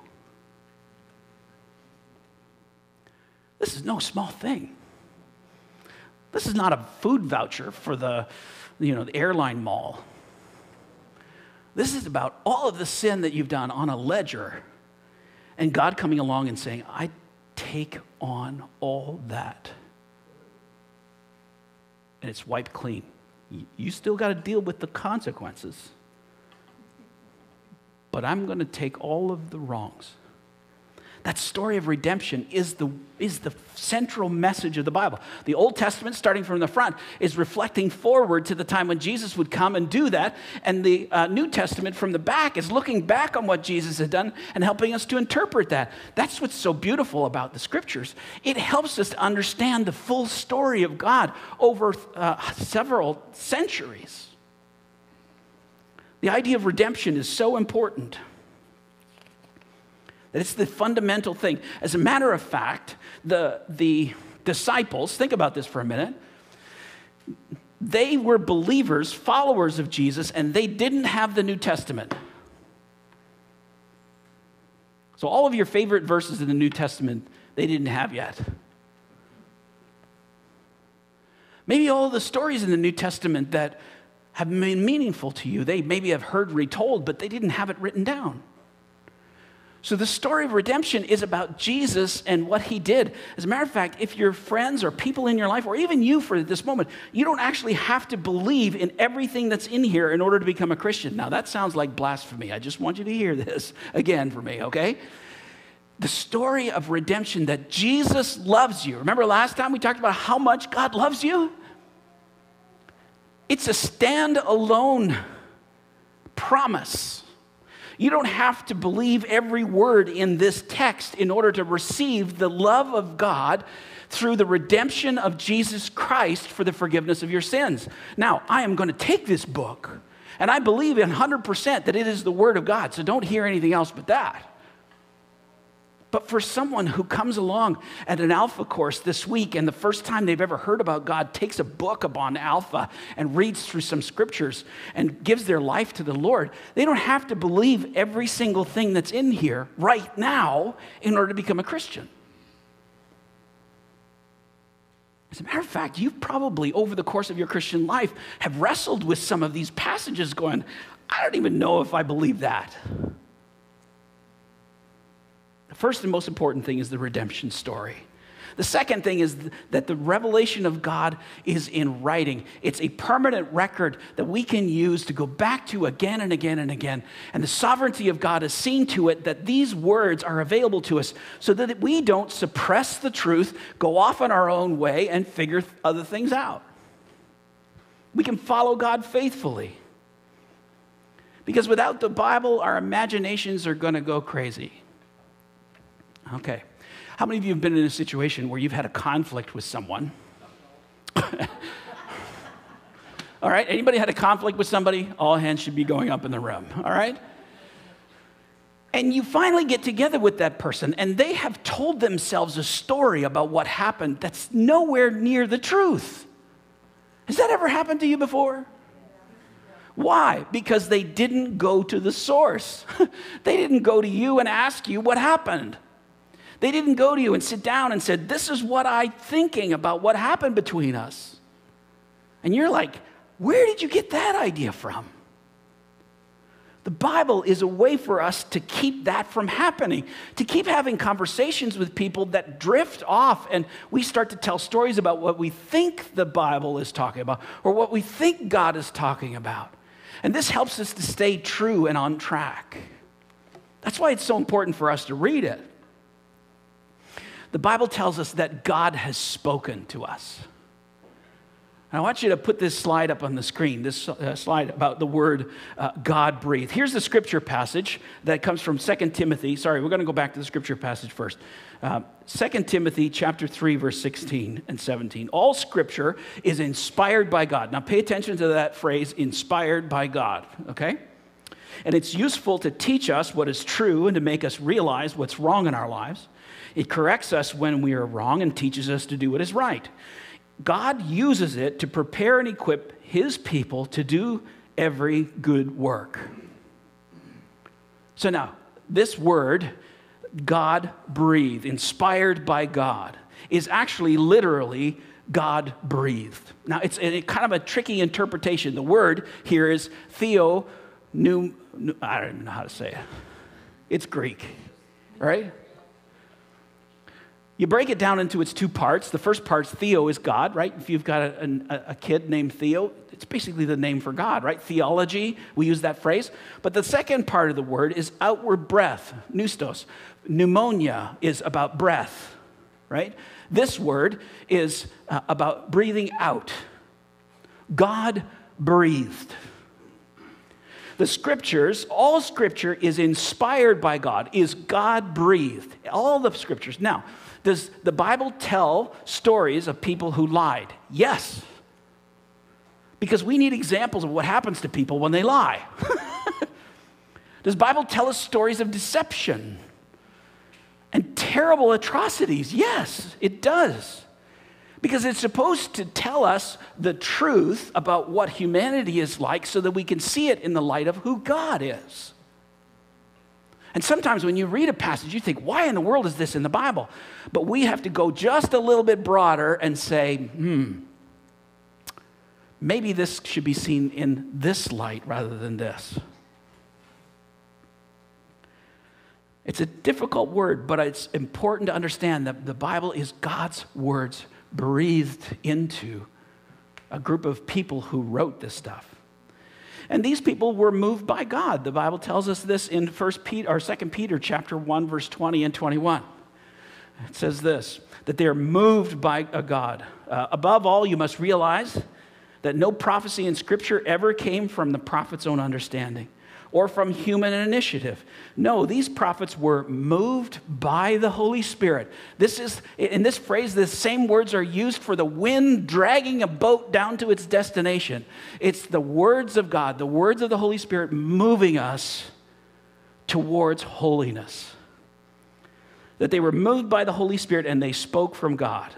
This is no small thing. This is not a food voucher for the, you know, the airline mall. This is about all of the sin that you've done on a ledger, and God coming along and saying, I take on all that. And it's wiped clean. You still got to deal with the consequences. But I'm going to take all of the wrongs. That story of redemption is the, is the central message of the Bible. The Old Testament, starting from the front, is reflecting forward to the time when Jesus would come and do that. And the uh, New Testament from the back is looking back on what Jesus had done and helping us to interpret that. That's what's so beautiful about the Scriptures. It helps us to understand the full story of God over uh, several centuries. The idea of redemption is so important. That it's the fundamental thing. As a matter of fact, the, the disciples, think about this for a minute, they were believers, followers of Jesus, and they didn't have the New Testament. So all of your favorite verses in the New Testament, they didn't have yet. Maybe all the stories in the New Testament that have been meaningful to you, they maybe have heard retold, but they didn't have it written down. So the story of redemption is about Jesus and what he did. As a matter of fact, if your friends or people in your life, or even you for this moment, you don't actually have to believe in everything that's in here in order to become a Christian. Now, that sounds like blasphemy. I just want you to hear this again for me, okay? The story of redemption, that Jesus loves you. Remember last time we talked about how much God loves you? It's a stand-alone promise. You don't have to believe every word in this text in order to receive the love of God through the redemption of Jesus Christ for the forgiveness of your sins. Now, I am going to take this book And I believe one hundred percent that it is the Word of God, so don't hear anything else but that. But for someone who comes along at an Alpha course this week and the first time they've ever heard about God takes a book upon Alpha and reads through some scriptures and gives their life to the Lord, they don't have to believe every single thing that's in here right now in order to become a Christian. As a matter of fact, you probably, over the course of your Christian life, have wrestled with some of these passages going, I don't even know if I believe that. The first and most important thing is the redemption story. The second thing is that the revelation of God is in writing. It's a permanent record that we can use to go back to again and again and again. And the sovereignty of God has seen to it that these words are available to us so that we don't suppress the truth, go off on our own way, and figure other things out. We can follow God faithfully. Because without the Bible, our imaginations are going to go crazy. Okay. How many of you have been in a situation where you've had a conflict with someone? All right. Anybody had a conflict with somebody? All hands should be going up in the room. All right. And you finally get together with that person and they have told themselves a story about what happened that's nowhere near the truth. Has that ever happened to you before? Why? Because they didn't go to the source. They didn't go to you and ask you what happened. They didn't go to you and sit down and said, this is what I'm thinking about what happened between us. And you're like, where did you get that idea from? The Bible is a way for us to keep that from happening, to keep having conversations with people that drift off and we start to tell stories about what we think the Bible is talking about or what we think God is talking about. And this helps us to stay true and on track. That's why it's so important for us to read it. The Bible tells us that God has spoken to us. And I want you to put this slide up on the screen, this uh, slide about the word uh, God breathed. Here's the scripture passage that comes from Second Timothy. Sorry, we're going to go back to the scripture passage first. Uh, Second Timothy chapter three, verse sixteen and seventeen. All scripture is inspired by God. Now pay attention to that phrase, inspired by God, okay? And it's useful to teach us what is true and to make us realize what's wrong in our lives. It corrects us when we are wrong and teaches us to do what is right. God uses it to prepare and equip his people to do every good work. So now, this word, God breathed, inspired by God, is actually literally God breathed. Now, it's a, kind of a tricky interpretation. The word here is theo, pneum, I don't even know how to say it. It's Greek, right? You break it down into its two parts. The first part, theo, is God, right? If you've got a, a, a kid named Theo, it's basically the name for God, right? Theology, we use that phrase. But the second part of the word is outward breath, pneustos. Pneumonia is about breath, right? This word is uh, about breathing out. God breathed. The scriptures, all scripture is inspired by God, is God breathed. All the scriptures. Now, does the Bible tell stories of people who lied? Yes. Because we need examples of what happens to people when they lie. Does the Bible tell us stories of deception and terrible atrocities? Yes, it does. Because it's supposed to tell us the truth about what humanity is like so that we can see it in the light of who God is. And sometimes when you read a passage, you think, why in the world is this in the Bible? But we have to go just a little bit broader and say, hmm, maybe this should be seen in this light rather than this. It's a difficult word, but it's important to understand that the Bible is God's words breathed into a group of people who wrote this stuff. And these people were moved by God. The Bible tells us this in First Peter or Second Peter chapter one, verse twenty and twenty-one. It says this, that they are moved by a God. Uh, above all, you must realize that no prophecy in Scripture ever came from the prophet's own understanding or from human initiative. No, these prophets were moved by the Holy Spirit. This is, in this phrase, the same words are used for the wind dragging a boat down to its destination. It's the words of God, the words of the Holy Spirit moving us towards holiness. That they were moved by the Holy Spirit and they spoke from God.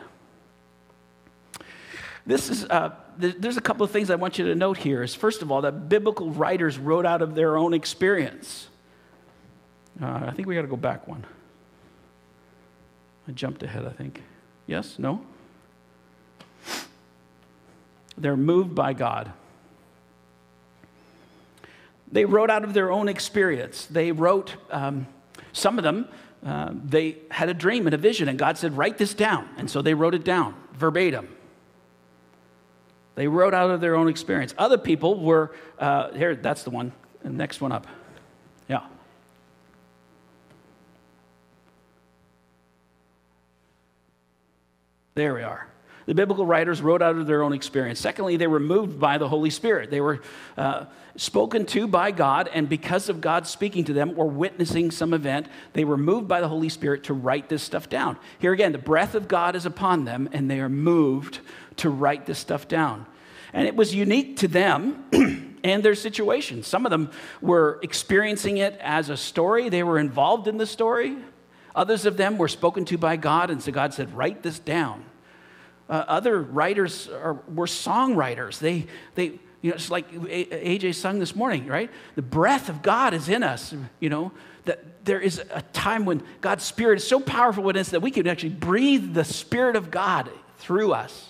This is, uh, there's a couple of things I want you to note here. Is first of all, that biblical writers wrote out of their own experience. Uh, I think we got to go back one. I jumped ahead, I think. Yes? No? They're moved by God. They wrote out of their own experience. They wrote, um, some of them, uh, they had a dream and a vision, and God said, write this down. And so they wrote it down, verbatim. They wrote out of their own experience. Other people were, uh, here, that's the one, the next one up. Yeah. There we are. The biblical writers wrote out of their own experience. Secondly, they were moved by the Holy Spirit. They were uh, spoken to by God, and because of God speaking to them or witnessing some event, they were moved by the Holy Spirit to write this stuff down. Here again, the breath of God is upon them, and they are moved to write this stuff down. And it was unique to them and their situation. Some of them were experiencing it as a story. They were involved in the story. Others of them were spoken to by God, and so God said, write this down. Uh, other writers are, were songwriters. They, they, you know, it's like A J sung this morning, right? The breath of God is in us, you know, that there is a time when God's Spirit is so powerful in us that we can actually breathe the Spirit of God through us.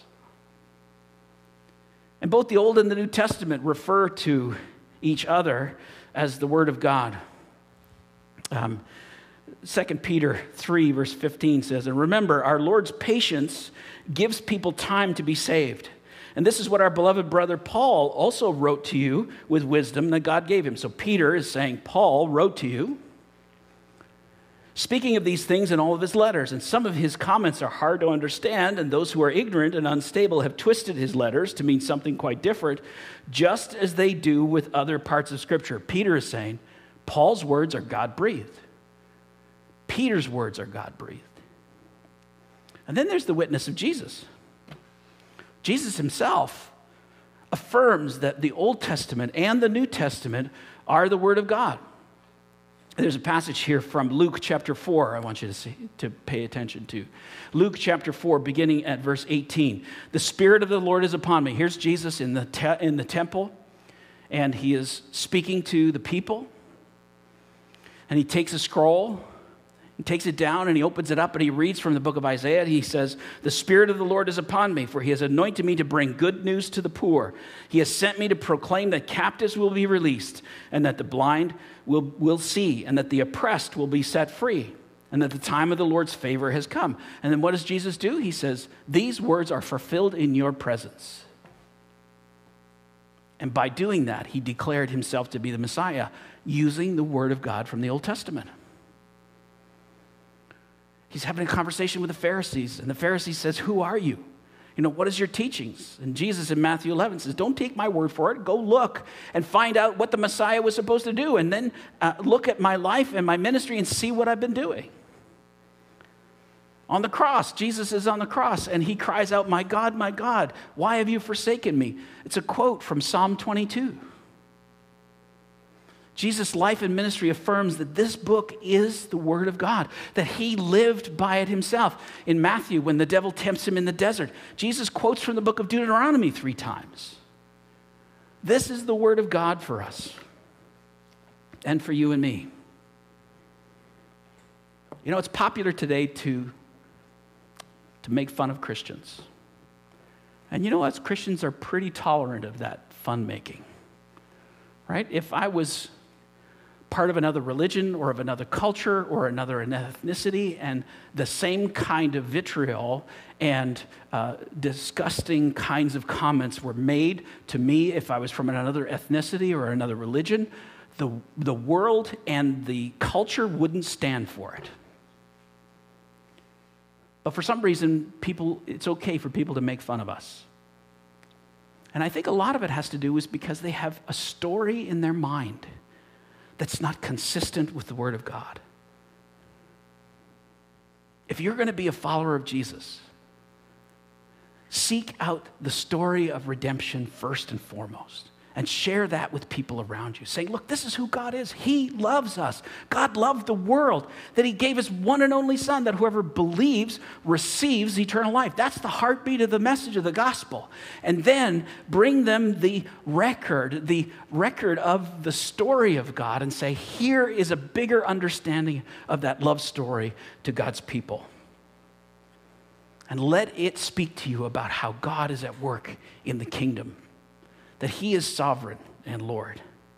And both the Old and the New Testament refer to each other as the Word of God. Um, Second Peter three, verse fifteen says, and remember, our Lord's patience gives people time to be saved. And this is what our beloved brother Paul also wrote to you with wisdom that God gave him. So Peter is saying, Paul wrote to you, speaking of these things in all of his letters. And some of his comments are hard to understand, and those who are ignorant and unstable have twisted his letters to mean something quite different, just as they do with other parts of Scripture. Peter is saying, Paul's words are God-breathed. Peter's words are God-breathed. And then there's the witness of Jesus. Jesus himself affirms that the Old Testament and the New Testament are the Word of God. There's a passage here from Luke chapter four I want you to see, to pay attention to. Luke chapter four, beginning at verse eighteen. The Spirit of the Lord is upon me. Here's Jesus in the, te- in the temple, and he is speaking to the people. And he takes a scroll, he takes it down, and he opens it up, and he reads from the book of Isaiah. He says, the Spirit of the Lord is upon me, for he has anointed me to bring good news to the poor. He has sent me to proclaim that captives will be released, and that the blind will, will see, and that the oppressed will be set free, and that the time of the Lord's favor has come. And then what does Jesus do? He says, these words are fulfilled in your presence. And by doing that, he declared himself to be the Messiah, using the word of God from the Old Testament. He's having a conversation with the Pharisees, and the Pharisee says, who are you? You know, what is your teachings? And Jesus in Matthew eleven says, don't take my word for it. Go look and find out what the Messiah was supposed to do, and then uh, look at my life and my ministry and see what I've been doing. On the cross, Jesus is on the cross, and he cries out, my God, my God, why have you forsaken me? It's a quote from Psalm twenty-two. Jesus' life and ministry affirms that this book is the Word of God, that he lived by it himself. In Matthew, when the devil tempts him in the desert, Jesus quotes from the book of Deuteronomy three times. This is the Word of God for us and for you and me. You know, it's popular today to, to make fun of Christians. And you know what? Christians are pretty tolerant of that fun making, right? If I was part of another religion or of another culture or another ethnicity, and the same kind of vitriol and uh, disgusting kinds of comments were made to me if I was from another ethnicity or another religion, the, the world and the culture wouldn't stand for it. But for some reason, people, it's okay for people to make fun of us. And I think a lot of it has to do is because they have a story in their mind that's not consistent with the Word of God. If you're going to be a follower of Jesus, seek out the story of redemption first and foremost, and share that with people around you. Say, look, this is who God is. He loves us. God loved the world, that he gave his one and only Son, that whoever believes receives eternal life. That's the heartbeat of the message of the gospel. And then bring them the record, the record of the story of God, and say, here is a bigger understanding of that love story to God's people. And let it speak to you about how God is at work in the kingdom, that he is sovereign and Lord.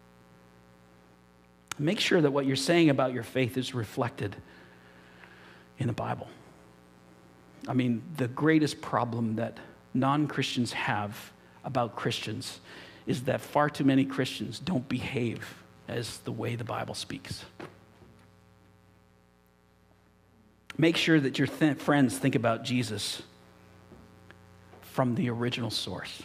Make sure that what you're saying about your faith is reflected in the Bible. I mean, the greatest problem that non-Christians have about Christians is that far too many Christians don't behave as the way the Bible speaks. Make sure that your th- friends think about Jesus from the original source.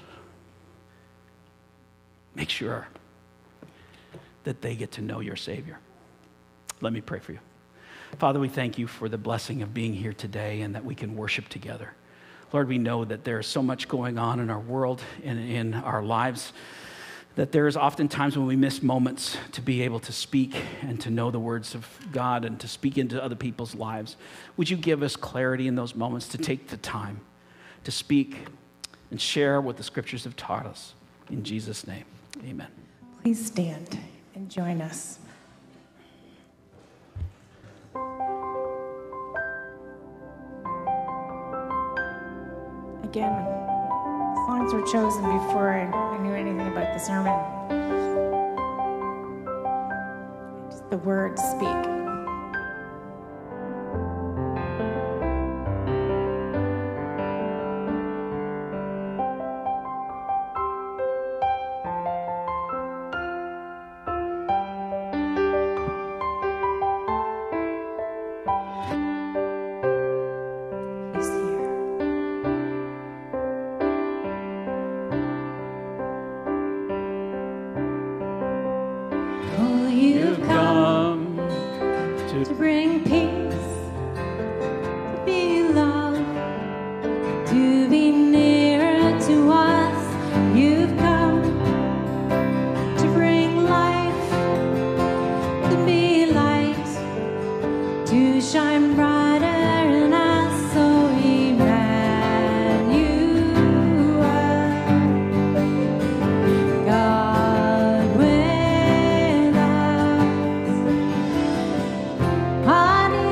Make sure that they get to know your Savior. Let me pray for you. Father, we thank you for the blessing of being here today and that we can worship together. Lord, we know that there is so much going on in our world and in our lives, that there is often times when we miss moments to be able to speak and to know the words of God and to speak into other people's lives. Would you give us clarity in those moments to take the time to speak and share what the scriptures have taught us? In Jesus' name, amen. Please stand and join us. Again, songs were chosen before I knew anything about the sermon. Just the words speak. Honey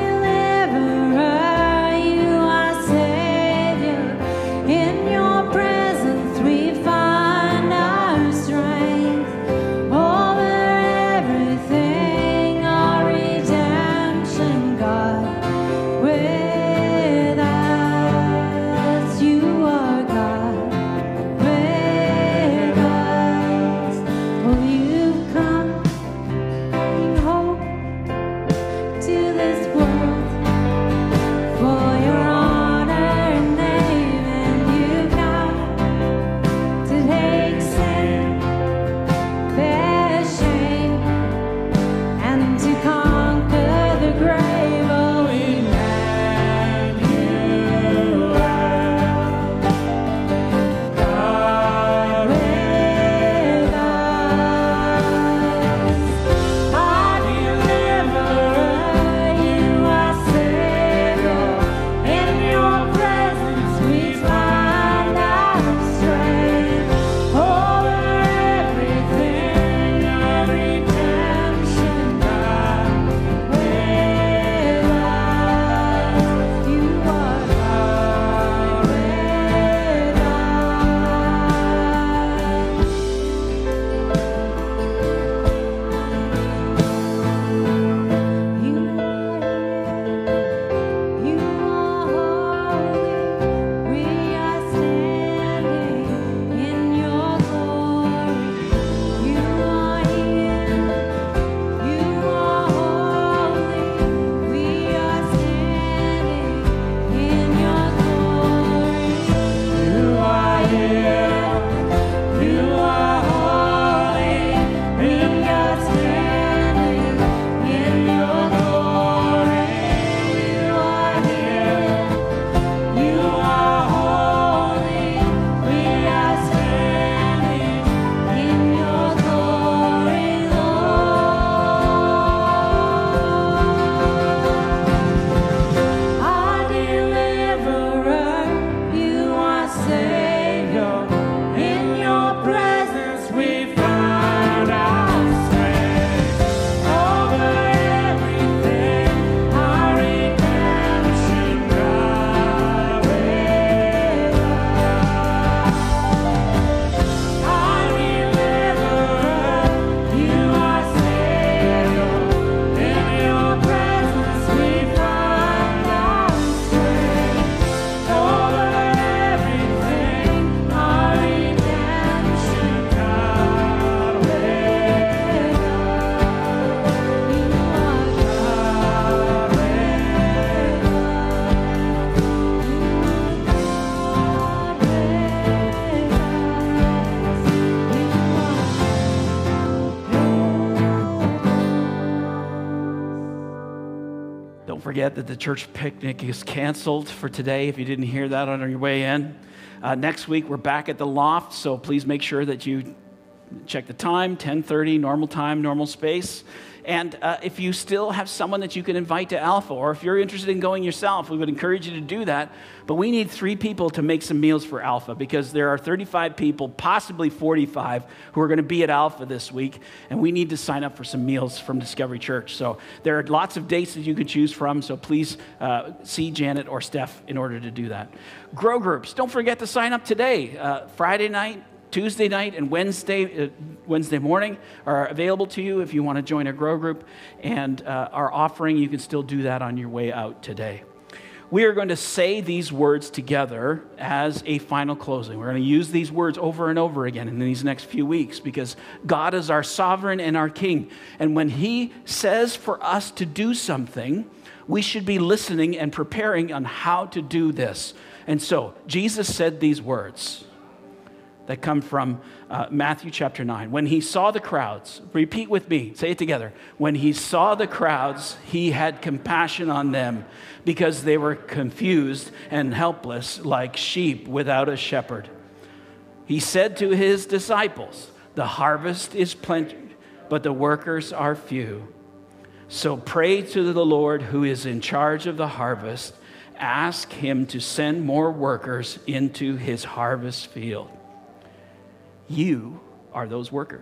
forget that the church picnic is canceled for today, if you didn't hear that on your way in. Uh, next week, we're back at the loft, so please make sure that you check the time, ten thirty, normal time, normal space. And uh, if you still have someone that you can invite to Alpha, or if you're interested in going yourself, we would encourage you to do that. But we need three people to make some meals for Alpha, because there are thirty-five people, possibly forty-five, who are going to be at Alpha this week. And we need to sign up for some meals from Discovery Church. So there are lots of dates that you can choose from. So please uh, see Janet or Steph in order to do that. Grow groups. Don't forget to sign up today. Uh, Friday night, Tuesday night, and Wednesday uh, Wednesday morning are available to you if you want to join a grow group. And uh, our offering, you can still do that on your way out today. We are going to say these words together as a final closing. We're going to use these words over and over again in these next few weeks, because God is our sovereign and our king. And when he says for us to do something, we should be listening and preparing on how to do this. And so Jesus said these words that come from uh, Matthew chapter nine. When he saw the crowds, repeat with me, say it together. When he saw the crowds, he had compassion on them, because they were confused and helpless like sheep without a shepherd. He said to his disciples, the harvest is plenty, but the workers are few. So pray to the Lord who is in charge of the harvest. Ask him to send more workers into his harvest field. You are those workers.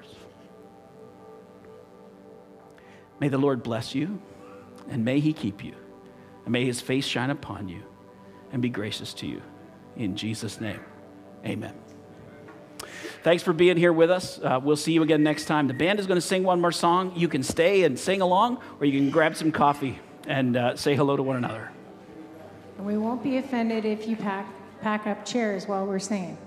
May the Lord bless you, and may he keep you, and may his face shine upon you and be gracious to you. In Jesus' name, amen. Thanks for being here with us. Uh, we'll see you again next time. The band is going to sing one more song. You can stay and sing along, or you can grab some coffee and uh, say hello to one another. We won't be offended if you pack, pack up chairs while we're singing.